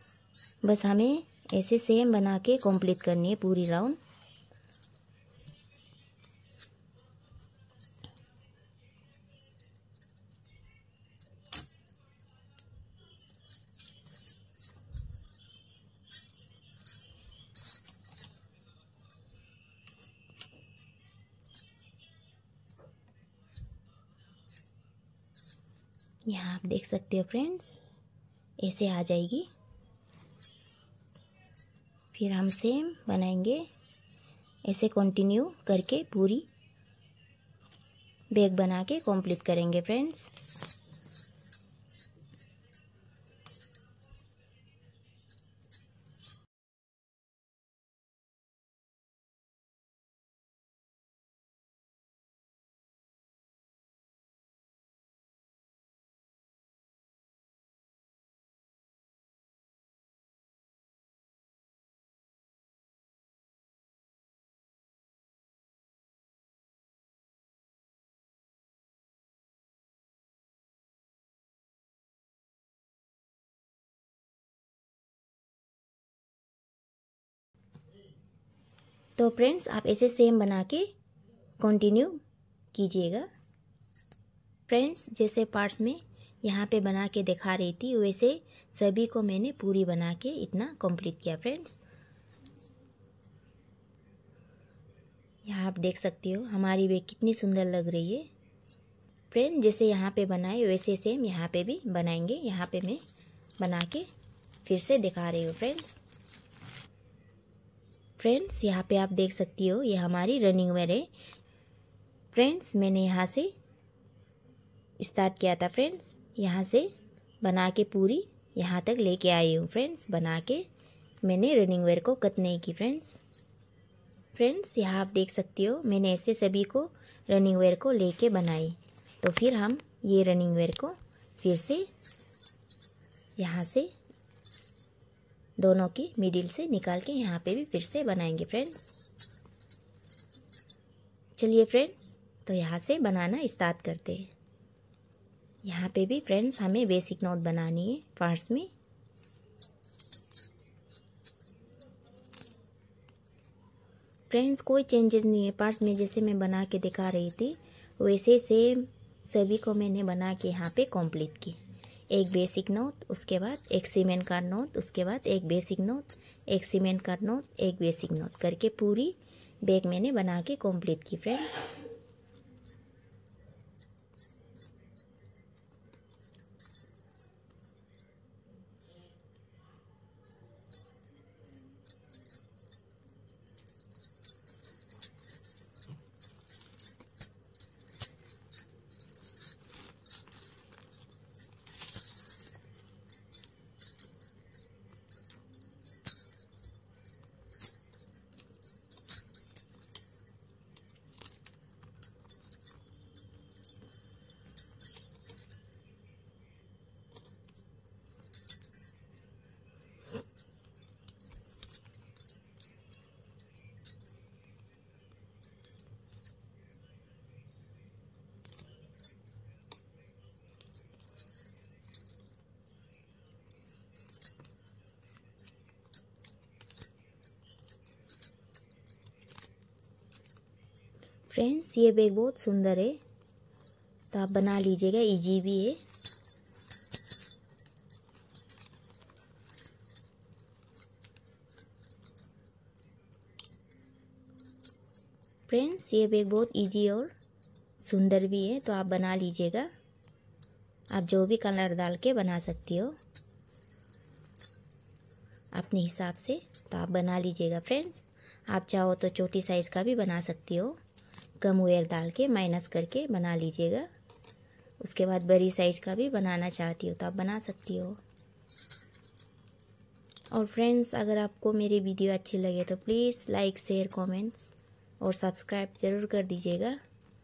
बस हमें ऐसे सेम बना के कंप्लीट करनी है पूरी राउंड। यहाँ आप देख सकते हो फ्रेंड्स, ऐसे आ जाएगी। फिर हम सेम बनाएंगे, ऐसे कंटिन्यू करके पूरी बैग बना के कंप्लीट करेंगे फ्रेंड्स। तो फ्रेंड्स आप ऐसे सेम बना के कंटिन्यू कीजिएगा। फ्रेंड्स जैसे पार्ट्स में यहाँ पे बना के दिखा रही थी, वैसे सभी को मैंने पूरी बना के इतना कंप्लीट किया फ्रेंड्स। यहाँ आप देख सकते हो हमारी बैग कितनी सुंदर लग रही है। फ्रेंड्स जैसे यहाँ पे बनाए वैसे सेम यहाँ पे भी बनाएंगे। यहाँ पे मैं बना के फिर से दिखा रही हूँ फ्रेंड्स। फ्रेंड्स यहाँ पे आप देख सकती हो ये हमारी रनिंग वेयर है। फ्रेंड्स मैंने यहाँ से स्टार्ट किया था फ्रेंड्स, यहाँ से बना के पूरी यहाँ तक लेके आई हूँ फ्रेंड्स। बना के मैंने रनिंग वेयर को कट नहीं की फ्रेंड्स। फ्रेंड्स यहाँ आप देख सकते हो मैंने ऐसे सभी को रनिंग वेयर को लेके बनाई। तो फिर हम ये रनिंग वेयर को फिर से यहाँ से दोनों की मिडिल से निकाल के यहाँ पे भी फिर से बनाएंगे फ्रेंड्स। चलिए फ्रेंड्स, तो यहाँ से बनाना स्टार्ट करते हैं। यहाँ पे भी फ्रेंड्स हमें बेसिक नोट बनानी है पार्ट्स में। फ्रेंड्स कोई चेंजेस नहीं है पार्ट्स में, जैसे मैं बना के दिखा रही थी वैसे सेम सभी को मैंने बना के यहाँ पे कंप्लीट की। एक बेसिक नोट, उसके बाद एक सीमेंट का नोट, उसके बाद एक बेसिक नोट, एक सीमेंट का नोट, एक बेसिक नोट करके पूरी बैग मैंने बना के कंप्लीट की फ्रेंड्स। फ्रेंड्स ये बैग बहुत सुंदर है, तो आप बना लीजिएगा, इजी भी है। फ्रेंड्स ये बैग बहुत इजी और सुंदर भी है, तो आप बना लीजिएगा। आप जो भी कलर डाल के बना सकती हो अपने हिसाब से, तो आप बना लीजिएगा फ्रेंड्स। आप चाहो तो छोटी साइज़ का भी बना सकती हो, कम वेयर डाल के माइनस करके बना लीजिएगा। उसके बाद बड़ी साइज़ का भी बनाना चाहती हो तो आप बना सकती हो। और फ्रेंड्स अगर आपको मेरी वीडियो अच्छी लगे तो प्लीज़ लाइक शेयर कमेंट्स और सब्सक्राइब ज़रूर कर दीजिएगा।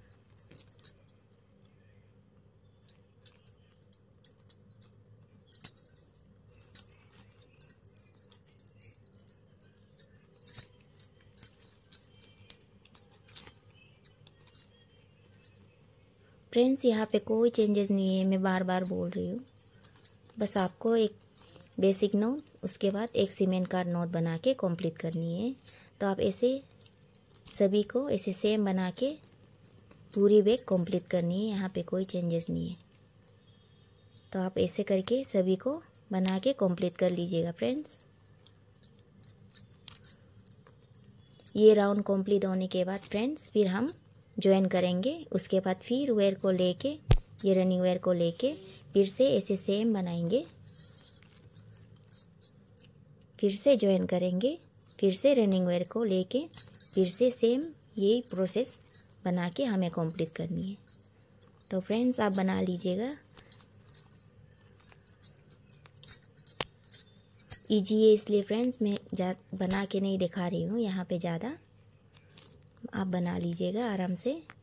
फ्रेंड्स यहाँ पे कोई चेंजेस नहीं है, मैं बार बार बोल रही हूँ। बस आपको एक बेसिक नोट, उसके बाद एक सीमेंट का नोट बना के कंप्लीट करनी है। तो आप ऐसे सभी को ऐसे सेम बना के पूरी बैग कंप्लीट करनी है, यहाँ पे कोई चेंजेस नहीं है। तो आप ऐसे करके सभी को बना के कंप्लीट कर लीजिएगा फ्रेंड्स। ये राउंड कंप्लीट होने के बाद फ्रेंड्स फिर हम ज्वाइन करेंगे। उसके बाद फिर वेयर को लेके, ये रनिंग वेयर को लेके फिर से ऐसे सेम बनाएंगे, फिर से ज्वाइन करेंगे, फिर से रनिंग वेयर को लेके फिर से सेम यही प्रोसेस बना के हमें कंप्लीट करनी है। तो फ्रेंड्स आप बना लीजिएगा, इजी है इसलिए फ्रेंड्स मैं जा बना के नहीं दिखा रही हूँ यहाँ पे ज़्यादा। आप बना लीजिएगा आराम से।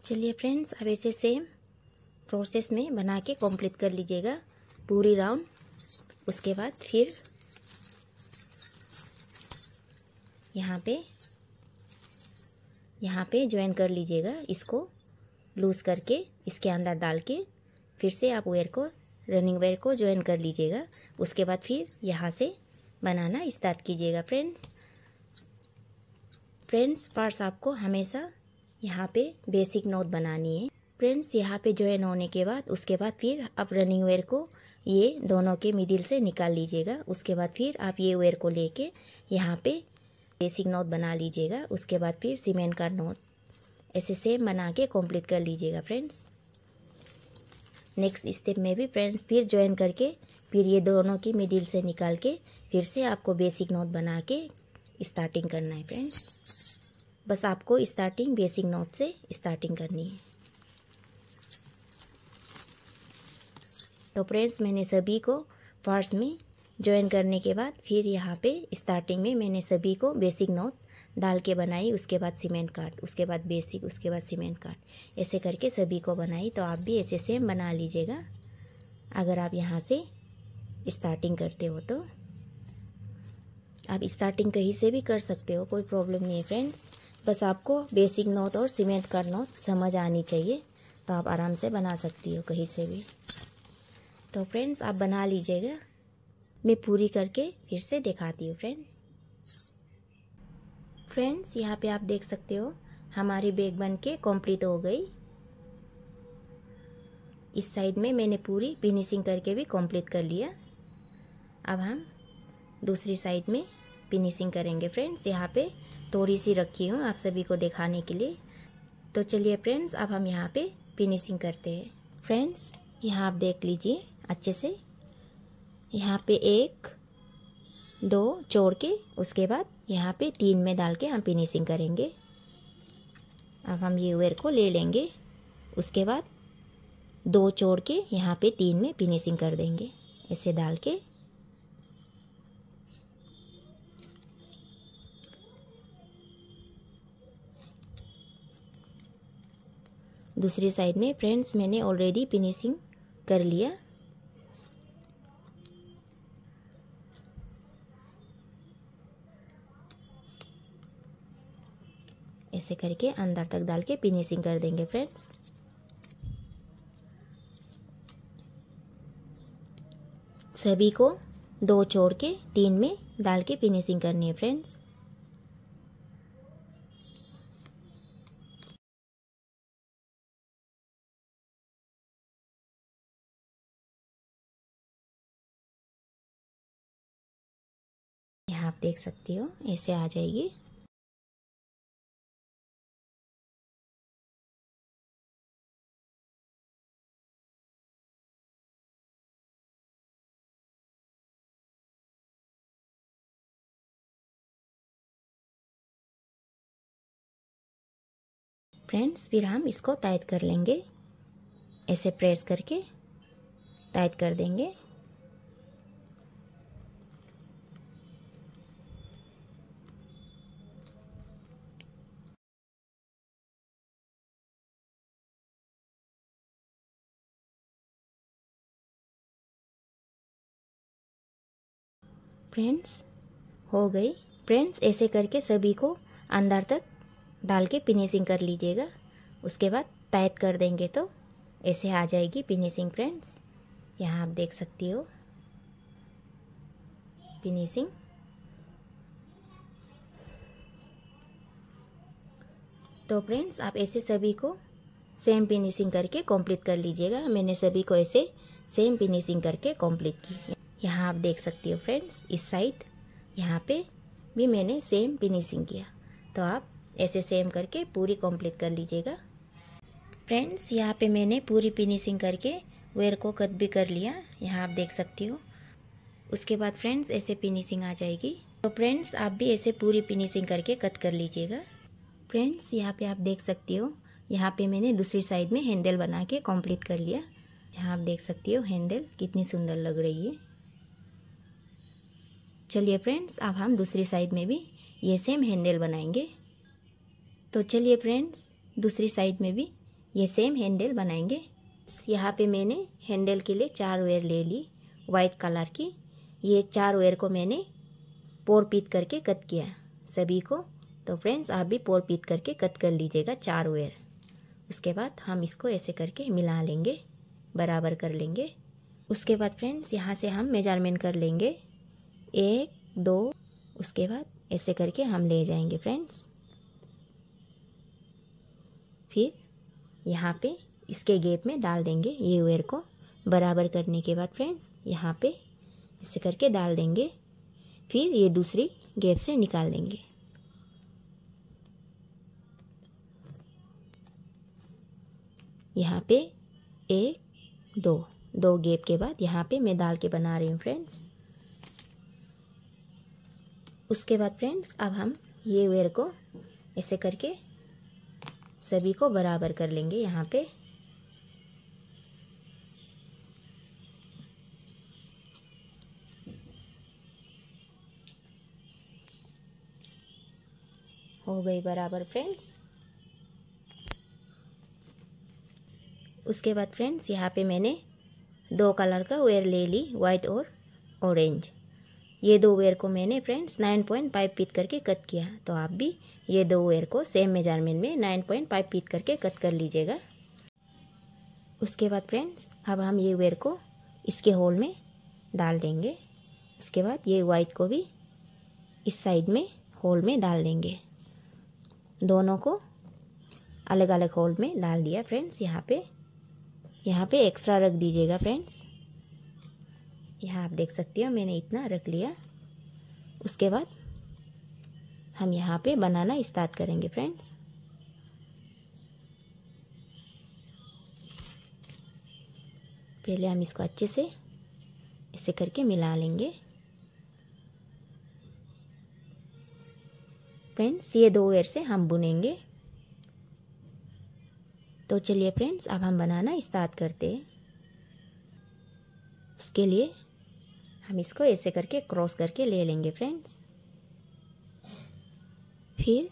चलिए फ्रेंड्स, अब ऐसे सेम प्रोसेस में बना के कंप्लीट कर लीजिएगा पूरी राउंड। उसके बाद फिर यहाँ पे यहाँ पे ज्वाइन कर लीजिएगा, इसको लूज़ करके इसके अंदर डाल के फिर से आप वेयर को रनिंग वेयर को ज्वाइन कर लीजिएगा। उसके बाद फिर यहाँ से बनाना स्टार्ट कीजिएगा फ्रेंड्स। फ्रेंड्स फर्स्ट आपको हमेशा यहाँ पे बेसिक नोट बनानी है फ्रेंड्स। यहाँ पे ज्वाइन होने के बाद उसके बाद फिर आप रनिंग वेयर को ये दोनों के मिडिल से निकाल लीजिएगा। उसके बाद फिर आप ये वेयर को लेके यहाँ पे बेसिक नोट बना लीजिएगा। उसके बाद फिर सीमेंट का नोट ऐसे सेम बना के कंप्लीट कर लीजिएगा फ्रेंड्स। नेक्स्ट स्टेप में भी फ्रेंड्स फिर ज्वाइन करके फिर ये दोनों की मिडिल से निकाल के फिर से आपको बेसिक नोट बना के स्टार्टिंग करना है फ्रेंड्स। बस आपको स्टार्टिंग बेसिक नोट से स्टार्टिंग करनी है। तो फ्रेंड्स मैंने सभी को फर्स्ट में ज्वाइन करने के बाद फिर यहाँ पे स्टार्टिंग में मैंने सभी को बेसिक नोट डाल के बनाई। उसके बाद सीमेंट काट, उसके बाद बेसिक, उसके बाद सीमेंट काट, ऐसे करके सभी को बनाई। तो आप भी ऐसे सेम बना लीजिएगा अगर आप यहाँ से स्टार्टिंग करते हो तो। आप स्टार्टिंग कहीं से भी कर सकते हो, कोई प्रॉब्लम नहीं है फ्रेंड्स। बस आपको बेसिक नोट और सीमेंट का नोट समझ आनी चाहिए तो आप आराम से बना सकती हो कहीं से भी। तो फ्रेंड्स आप बना लीजिएगा, मैं पूरी करके फिर से दिखाती हूँ फ्रेंड्स। फ्रेंड्स यहाँ पे आप देख सकते हो हमारी बैग बन के कम्प्लीट हो गई। इस साइड में मैंने पूरी फिनिशिंग करके भी कंप्लीट कर लिया। अब हम दूसरी साइड में फिनिशिंग करेंगे फ्रेंड्स। यहाँ पे थोड़ी सी रखी हूँ आप सभी को दिखाने के लिए। तो चलिए फ्रेंड्स अब हम यहाँ पे फिनिशिंग करते हैं। फ्रेंड्स यहाँ आप देख लीजिए अच्छे से, यहाँ पे एक दो जोड़ के उसके बाद यहाँ पे तीन में डाल के हम फिनिशिंग करेंगे। अब हम ये वेयर को ले लेंगे, उसके बाद दो जोड़ के यहाँ पे तीन में फिनिशिंग कर देंगे ऐसे डाल के। दूसरी साइड में फ्रेंड्स मैंने ऑलरेडी फिनिशिंग कर लिया। ऐसे करके अंदर तक डाल के फिनिशिंग कर देंगे फ्रेंड्स। सभी को दो छोड़ के तीन में डाल के फिनिशिंग करनी है फ्रेंड्स। यहाँ आप देख सकती हो ऐसे आ जाएगी। फ्रेंड्स फिर हम इसको टाइट कर लेंगे, ऐसे प्रेस करके टाइट कर देंगे। फ्रेंड्स हो गई। फ्रेंड्स ऐसे करके सभी को अंदर तक डाल के फिनिशिंग कर लीजिएगा। उसके बाद टाइट कर देंगे तो ऐसे आ जाएगी फिनिशिंग फ्रेंड्स। यहाँ आप देख सकती हो फिनिशिंग। तो फ्रेंड्स आप ऐसे सभी को सेम फिनिशिंग करके कंप्लीट कर लीजिएगा। मैंने सभी को ऐसे सेम फिनिशिंग करके कंप्लीट की। यहाँ आप देख सकती हो फ्रेंड्स इस साइड यहाँ पे भी मैंने सेम फिनिशिंग किया। तो आप ऐसे सेम करके पूरी कंप्लीट कर लीजिएगा। फ्रेंड्स यहाँ पे मैंने पूरी फिनिशिंग करके वेयर को कट भी कर लिया, यहाँ आप देख सकती हो। उसके बाद फ्रेंड्स ऐसे फिनिशिंग आ जाएगी। तो फ्रेंड्स आप भी ऐसे पूरी फिनिशिंग करके कट कर लीजिएगा। फ्रेंड्स यहाँ पे आप देख सकती हो यहाँ पे मैंने दूसरी साइड में हैंडल बना के कंप्लीट कर लिया। यहाँ आप देख सकती हो हैंडल कितनी सुंदर लग रही है। चलिए फ्रेंड्स अब हम दूसरी साइड में भी ये सेम हैंडल बनाएंगे। तो चलिए फ्रेंड्स दूसरी साइड में भी ये सेम हैंडल बनाएंगे। यहाँ पे मैंने हैंडल के लिए चार वायर ले ली वाइट कलर की। ये चार वायर को मैंने पोर पीट करके कट किया सभी को। तो फ्रेंड्स आप भी पोर पीट करके कट कर लीजिएगा चार वायर। उसके बाद हम इसको ऐसे करके मिला लेंगे, बराबर कर लेंगे। उसके बाद फ्रेंड्स यहाँ से हम मेजरमेंट कर लेंगे एक दो। उसके बाद ऐसे करके हम ले जाएंगे फ्रेंड्स। फिर यहाँ पे इसके गैप में डाल देंगे ये वायर को। बराबर करने के बाद फ्रेंड्स यहाँ पे ऐसे करके डाल देंगे। फिर ये दूसरी गैप से निकाल देंगे। यहाँ पे एक दो दो गैप के बाद यहाँ पे मैं डाल के बना रही हूँ फ्रेंड्स। उसके बाद फ्रेंड्स अब हम ये वायर को ऐसे करके सभी को बराबर कर लेंगे। यहाँ पे हो गई बराबर फ्रेंड्स। उसके बाद फ्रेंड्स यहाँ पे मैंने दो कलर का वायर ले ली, वाइट और ऑरेंज। ये दो वायर को मैंने friends nine point five feet करके कट किया। तो आप भी ये दो वायर को सेम मेजरमेंट में नाइन पॉइंट फाइव पीट करके कट कर लीजिएगा। उसके बाद फ्रेंड्स अब हम ये वायर को इसके होल में डाल देंगे। उसके बाद ये वाइट को भी इस साइड में होल में डाल देंगे। दोनों को अलग अलग होल में डाल दिया फ्रेंड्स। यहाँ पे यहाँ पे एक्स्ट्रा रख दीजिएगा फ्रेंड्स। यहाँ आप देख सकते हो मैंने इतना रख लिया। उसके बाद हम यहाँ पे बनाना स्टार्ट करेंगे फ्रेंड्स। पहले हम इसको अच्छे से ऐसे करके मिला लेंगे फ्रेंड्स। ये दो वायर से हम बुनेंगे। तो चलिए फ्रेंड्स अब हम बनाना स्टार्ट करते हैं। उसके लिए हम इसको ऐसे करके क्रॉस करके ले लेंगे फ्रेंड्स। फिर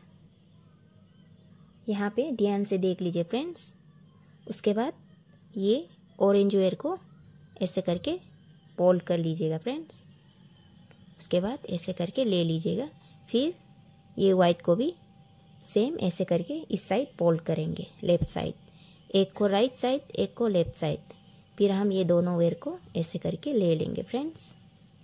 यहाँ पे ध्यान से देख लीजिए फ्रेंड्स। उसके बाद ये ऑरेंज वायर को ऐसे करके फोल्ड कर लीजिएगा फ्रेंड्स। उसके बाद ऐसे करके ले लीजिएगा। फिर ये वाइट को भी सेम ऐसे करके इस साइड फोल्ड करेंगे, लेफ्ट साइड। एक को राइट साइड, एक को लेफ्ट साइड। फिर हम ये दोनों वायर को ऐसे करके ले लेंगे फ्रेंड्स।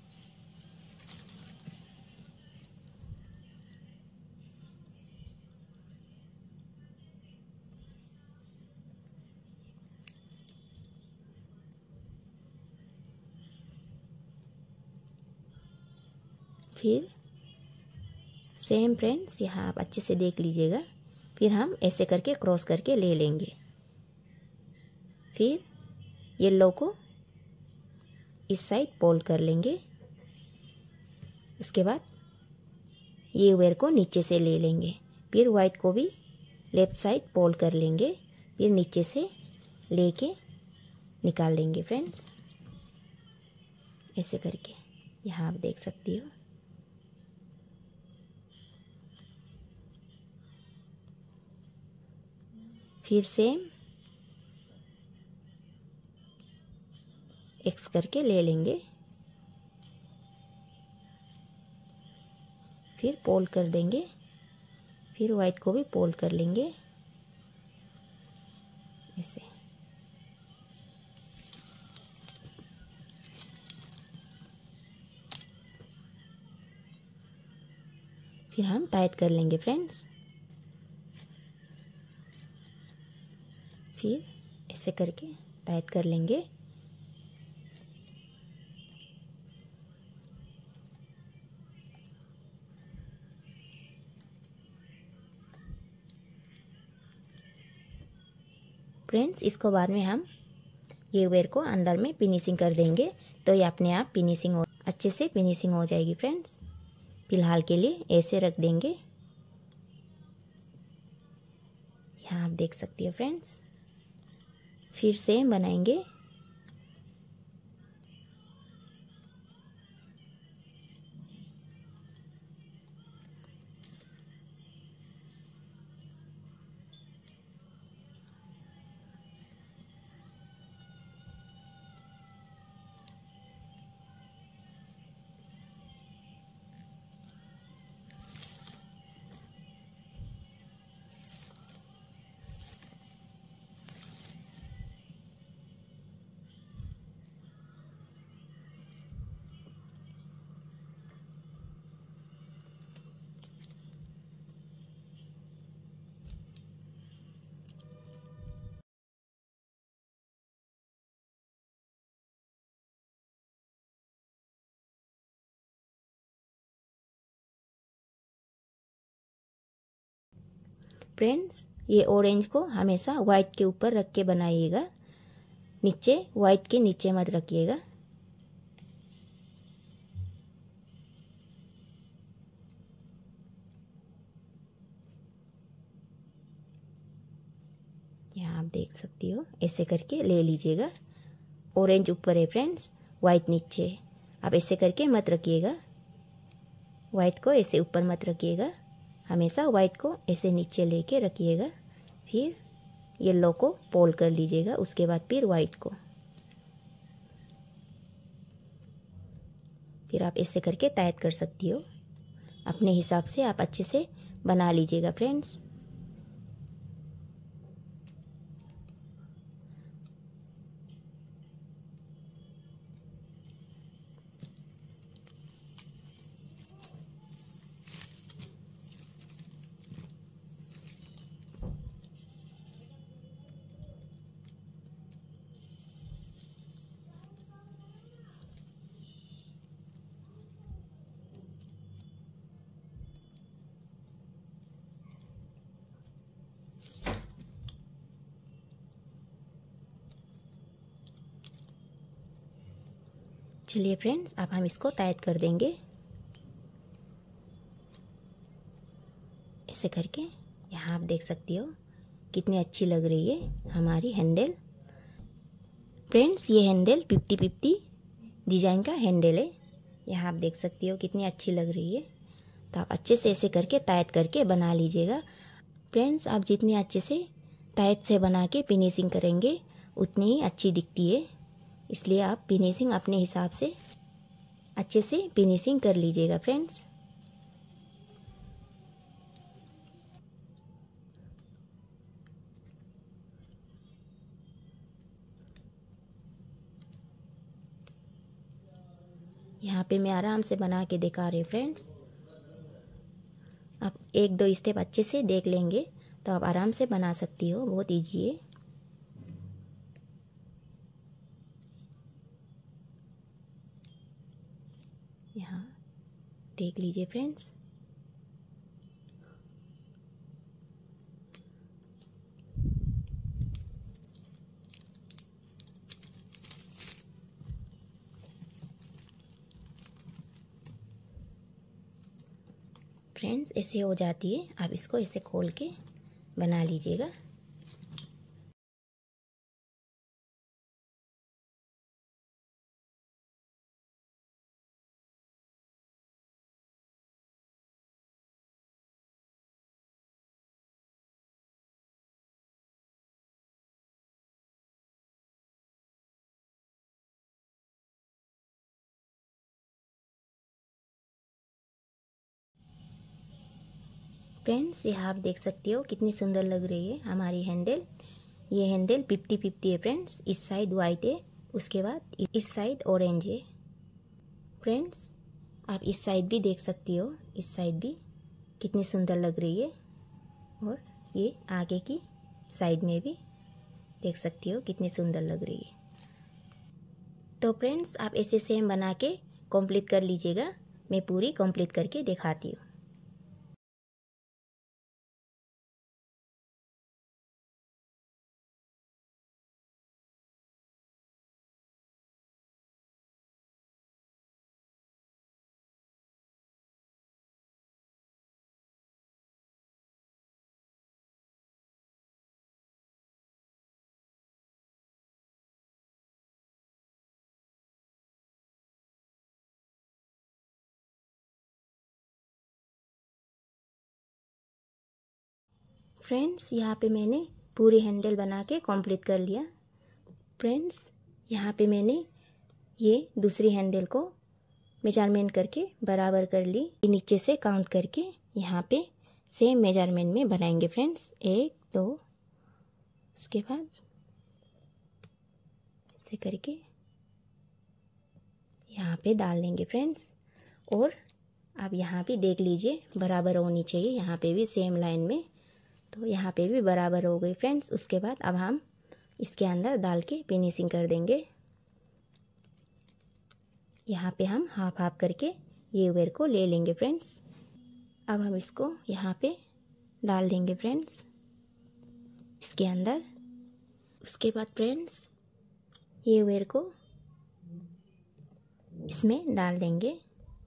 फिर सेम फ्रेंड्स यहाँ आप अच्छे से देख लीजिएगा। फिर हम ऐसे करके क्रॉस करके ले लेंगे। फिर येलो को इस साइड फोल्ड कर लेंगे। उसके बाद ये वायर को नीचे से ले लेंगे। फिर वाइट को भी लेफ्ट साइड फोल्ड कर लेंगे। फिर नीचे से लेके निकाल लेंगे फ्रेंड्स, ऐसे करके। यहाँ आप देख सकती हो। फिर सेम एक्स करके ले लेंगे। फिर फोल्ड कर देंगे। फिर वाइट को भी फोल्ड कर लेंगे ऐसे। फिर हम टाइट कर लेंगे फ्रेंड्स। फिर ऐसे करके टाइट कर लेंगे। फ्रेंड्स इसको बाद में हम ये वायर को अंदर में फिनिशिंग कर देंगे, तो ये अपने आप फिनिशिंग हो अच्छे से फिनिशिंग हो जाएगी फ्रेंड्स। फिलहाल के लिए ऐसे रख देंगे। यहाँ आप देख सकती हो फ्रेंड्स। फिर सेम बनाएंगे। फ्रेंड्स ये ऑरेंज को हमेशा वाइट के ऊपर रख के बनाइएगा, नीचे वाइट के नीचे मत रखिएगा। यहाँ आप देख सकती हो, ऐसे करके ले लीजिएगा। ऑरेंज ऊपर है फ्रेंड्स, वाइट नीचे। आप ऐसे करके मत रखिएगा, वाइट को ऐसे ऊपर मत रखिएगा, हमेशा वाइट को ऐसे नीचे लेके रखिएगा। फिर येलो को पोल कर लीजिएगा, उसके बाद फिर वाइट को। फिर आप ऐसे करके टाइट कर सकती हो, अपने हिसाब से आप अच्छे से बना लीजिएगा फ्रेंड्स। चलिए फ्रेंड्स, अब हम इसको टाइट कर देंगे ऐसे करके। यहाँ आप देख सकती हो कितनी अच्छी लग रही है हमारी हैंडल। फ्रेंड्स ये हैंडल फिफ्टी फिफ्टी डिजाइन का हैंडल है। यहाँ आप देख सकती हो कितनी अच्छी लग रही है। तो आप अच्छे से ऐसे करके टाइट करके बना लीजिएगा फ्रेंड्स। आप जितनी अच्छे से टाइट से बना के फिनिशिंग करेंगे उतनी ही अच्छी दिखती है, इसलिए आप फिनिशिंग अपने हिसाब से अच्छे से फिनिशिंग कर लीजिएगा फ्रेंड्स। यहाँ पे मैं आराम से बना के दिखा रही हूँ फ्रेंड्स। आप एक दो स्टेप अच्छे से देख लेंगे तो आप आराम से बना सकती हो, बहुत इजी है। यहाँ देख लीजिए फ्रेंड्स। फ्रेंड्स ऐसे हो जाती है, आप इसको ऐसे खोल के बना लीजिएगा। फ्रेंड्स यहाँ आप देख सकती हो कितनी सुंदर लग रही है हमारी हैंडल। ये हैंडल फिफ्टी फिफ्टी है फ्रेंड्स, इस साइड वाइट है, उसके बाद इस साइड ऑरेंज है। फ्रेंड्स आप इस साइड भी देख सकती हो, इस साइड भी कितनी सुंदर लग रही है, और ये आगे की साइड में भी देख सकती हो कितनी सुंदर लग रही है। तो फ्रेंड्स आप ऐसे सेम बना के कंप्लीट कर लीजिएगा। मैं पूरी कंप्लीट करके दिखाती हूँ। फ्रेंड्स यहाँ पे मैंने पूरी हैंडल बना के कंप्लीट कर लिया। फ्रेंड्स यहाँ पे मैंने ये दूसरी हैंडल को मेजरमेंट करके बराबर कर ली। नीचे से काउंट करके यहाँ पे सेम मेजरमेंट में बनाएंगे फ्रेंड्स। एक दो, उसके बाद ऐसे करके यहाँ पे डाल देंगे फ्रेंड्स। और आप यहाँ पे देख लीजिए बराबर होनी चाहिए, यहाँ पे भी सेम लाइन में। तो यहाँ पे भी बराबर हो गई फ्रेंड्स। उसके बाद अब हम इसके अंदर डाल के फिनिशिंग कर देंगे। यहाँ पे हम हाफ हाफ करके ये वेयर को ले लेंगे फ्रेंड्स। अब हम इसको यहाँ पे डाल देंगे फ्रेंड्स। इसके अंदर। उसके बाद फ्रेंड्स ये वेयर को इसमें डाल देंगे।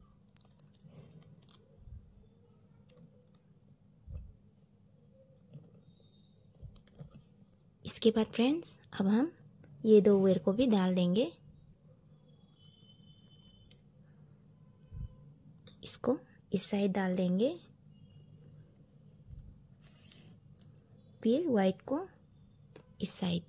इसके बाद फ्रेंड्स अब हम ये दो वेयर को भी डाल देंगे। इसको इस साइड डाल देंगे, फिर वाइट को इस साइड।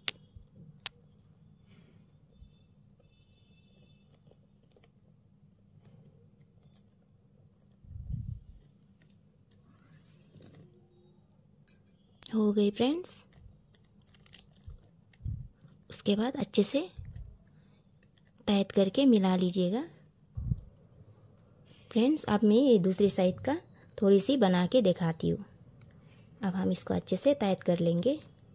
हो गई फ्रेंड्स। उसके बाद अच्छे से टाइट करके मिला लीजिएगा। फ्रेंड्स अब मैं ये दूसरी साइड का थोड़ी सी बना के दिखाती हूँ। अब हम इसको अच्छे से टाइट कर लेंगे।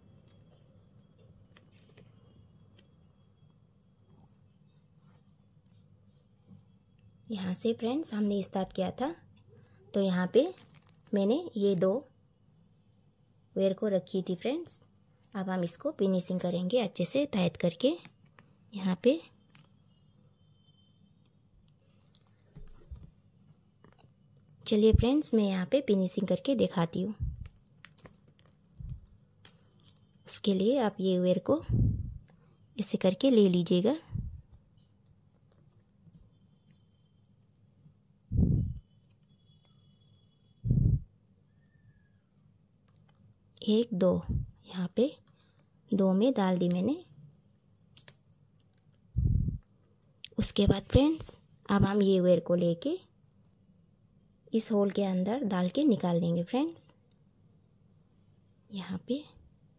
यहाँ से फ्रेंड्स हमने स्टार्ट किया था, तो यहाँ पे मैंने ये दो वेयर को रखी थी फ्रेंड्स। अब हम इसको फिनिशिंग करेंगे अच्छे से टाइट करके। यहाँ पे चलिए फ्रेंड्स मैं यहाँ पे फिनिशिंग करके दिखाती हूँ। उसके लिए आप ये वेयर को ऐसे करके ले लीजिएगा। एक दो यहाँ पे दो में डाल दी मैंने। उसके बाद फ्रेंड्स अब हम ये वेयर को लेके इस होल के अंदर डाल के निकाल देंगे फ्रेंड्स। यहाँ पे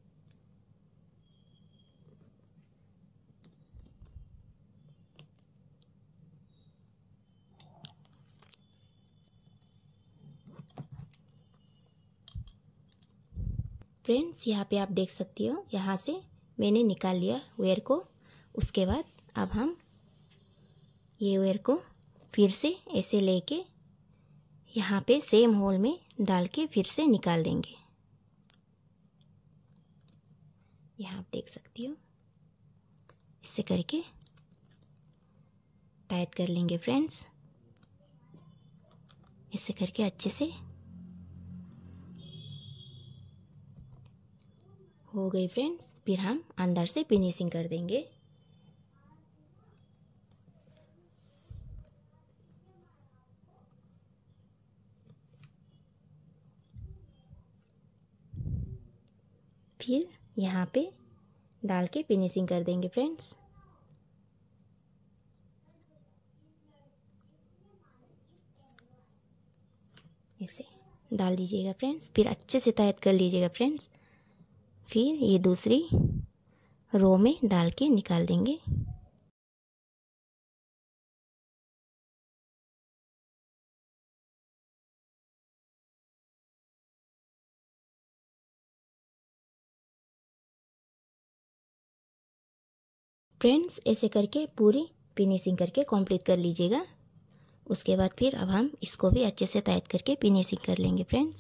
फ्रेंड्स यहाँ पे आप देख सकती हो, यहाँ से मैंने निकाल लिया वेयर को। उसके बाद अब हम ये वेयर को फिर से ऐसे लेके यहाँ पे सेम होल में डाल के फिर से निकाल देंगे। यहाँ आप देख सकती हो, ऐसे करके टाइट कर लेंगे फ्रेंड्स। ऐसे करके अच्छे से हो गई फ्रेंड्स। फिर हम अंदर से फिनिशिंग कर देंगे। फिर यहाँ पे डाल के फिनिशिंग कर देंगे फ्रेंड्स। ऐसे डाल दीजिएगा फ्रेंड्स, फिर अच्छे से टाइट कर लीजिएगा फ्रेंड्स। फिर ये दूसरी रो में डाल के निकाल देंगे। फ्रेंड्स ऐसे करके पूरी फिनिशिंग करके कंप्लीट कर लीजिएगा। उसके बाद फिर अब हम इसको भी अच्छे से टाइट करके फिनिशिंग कर लेंगे फ्रेंड्स।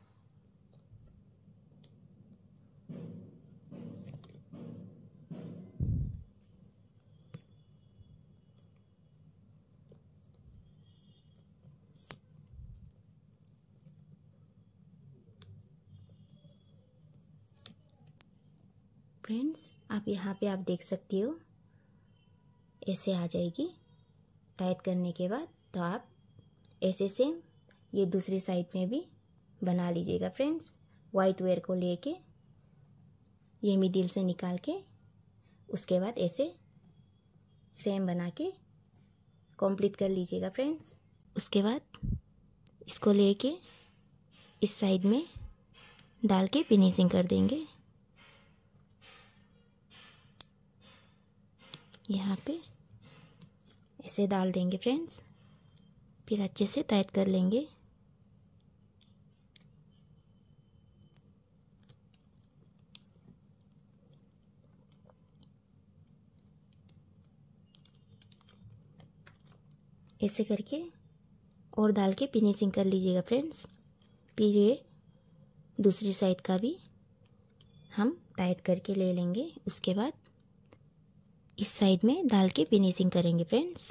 फ्रेंड्स आप यहाँ पे आप देख सकती हो, ऐसे आ जाएगी टाइट करने के बाद। तो आप ऐसे सेम ये दूसरी साइड में भी बना लीजिएगा फ्रेंड्स। वाइट वेयर को लेके ये मिडिल से निकाल के उसके बाद ऐसे सेम बना के कंप्लीट कर लीजिएगा फ्रेंड्स। उसके बाद इसको लेके इस साइड में डाल के फिनिशिंग कर देंगे। यहाँ पे ऐसे डाल देंगे फ्रेंड्स, फिर अच्छे से टाइट कर लेंगे। ऐसे करके और डाल के फिनिशिंग कर लीजिएगा फ्रेंड्स। फिर ये दूसरी साइड का भी हम टाइट करके ले लेंगे। उसके बाद इस साइड में डाल के फिनिशिंग करेंगे फ्रेंड्स।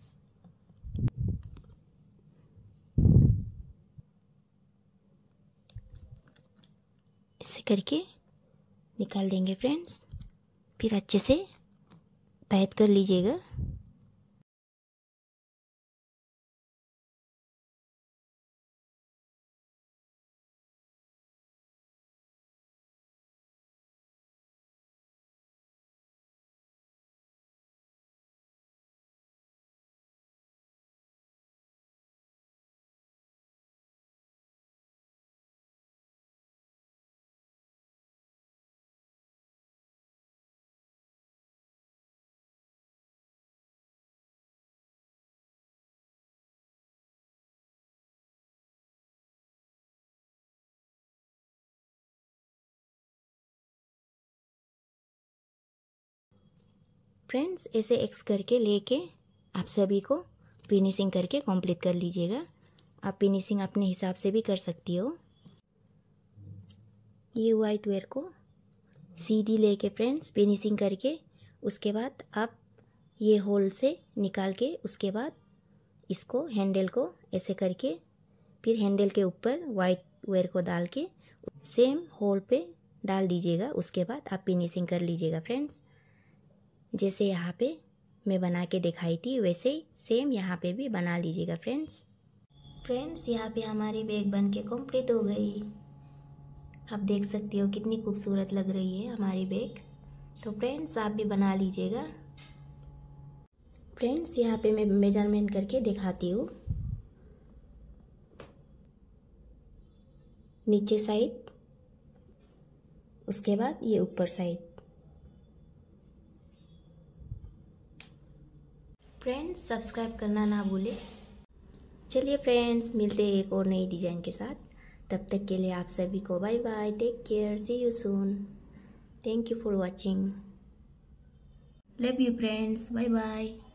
ऐसे करके निकाल देंगे फ्रेंड्स। फिर अच्छे से टाइट कर लीजिएगा। फ्रेंड्स ऐसे एक्स करके लेके आप सभी को फिनिशिंग करके कंप्लीट कर लीजिएगा। आप फिनिशिंग अपने हिसाब से भी कर सकती हो। ये वाइट वेयर को सीधी लेके फ्रेंड्स फिनिशिंग करके उसके बाद आप ये होल से निकाल के उसके बाद इसको हैंडल को ऐसे करके फिर हैंडल के ऊपर वाइट वेयर को डाल के सेम होल पे डाल दीजिएगा। उसके बाद आप फिनिशिंग कर लीजिएगा फ्रेंड्स। जैसे यहाँ पे मैं बना के दिखाई थी वैसे ही सेम यहाँ पे भी बना लीजिएगा फ्रेंड्स। फ्रेंड्स यहाँ पे हमारी बैग बन के कम्प्लीट हो गई। आप देख सकती हो कितनी खूबसूरत लग रही है हमारी बैग। तो फ्रेंड्स आप भी बना लीजिएगा। फ्रेंड्स यहाँ पे मैं मेजरमेंट करके दिखाती हूँ। नीचे साइड, उसके बाद ये ऊपर साइड। फ्रेंड्स सब्सक्राइब करना ना भूलें। चलिए फ्रेंड्स मिलते हैं एक और नई डिज़ाइन के साथ। तब तक के लिए आप सभी को bye bye, take care, see you soon. Thank you for watching. Love you friends, bye bye.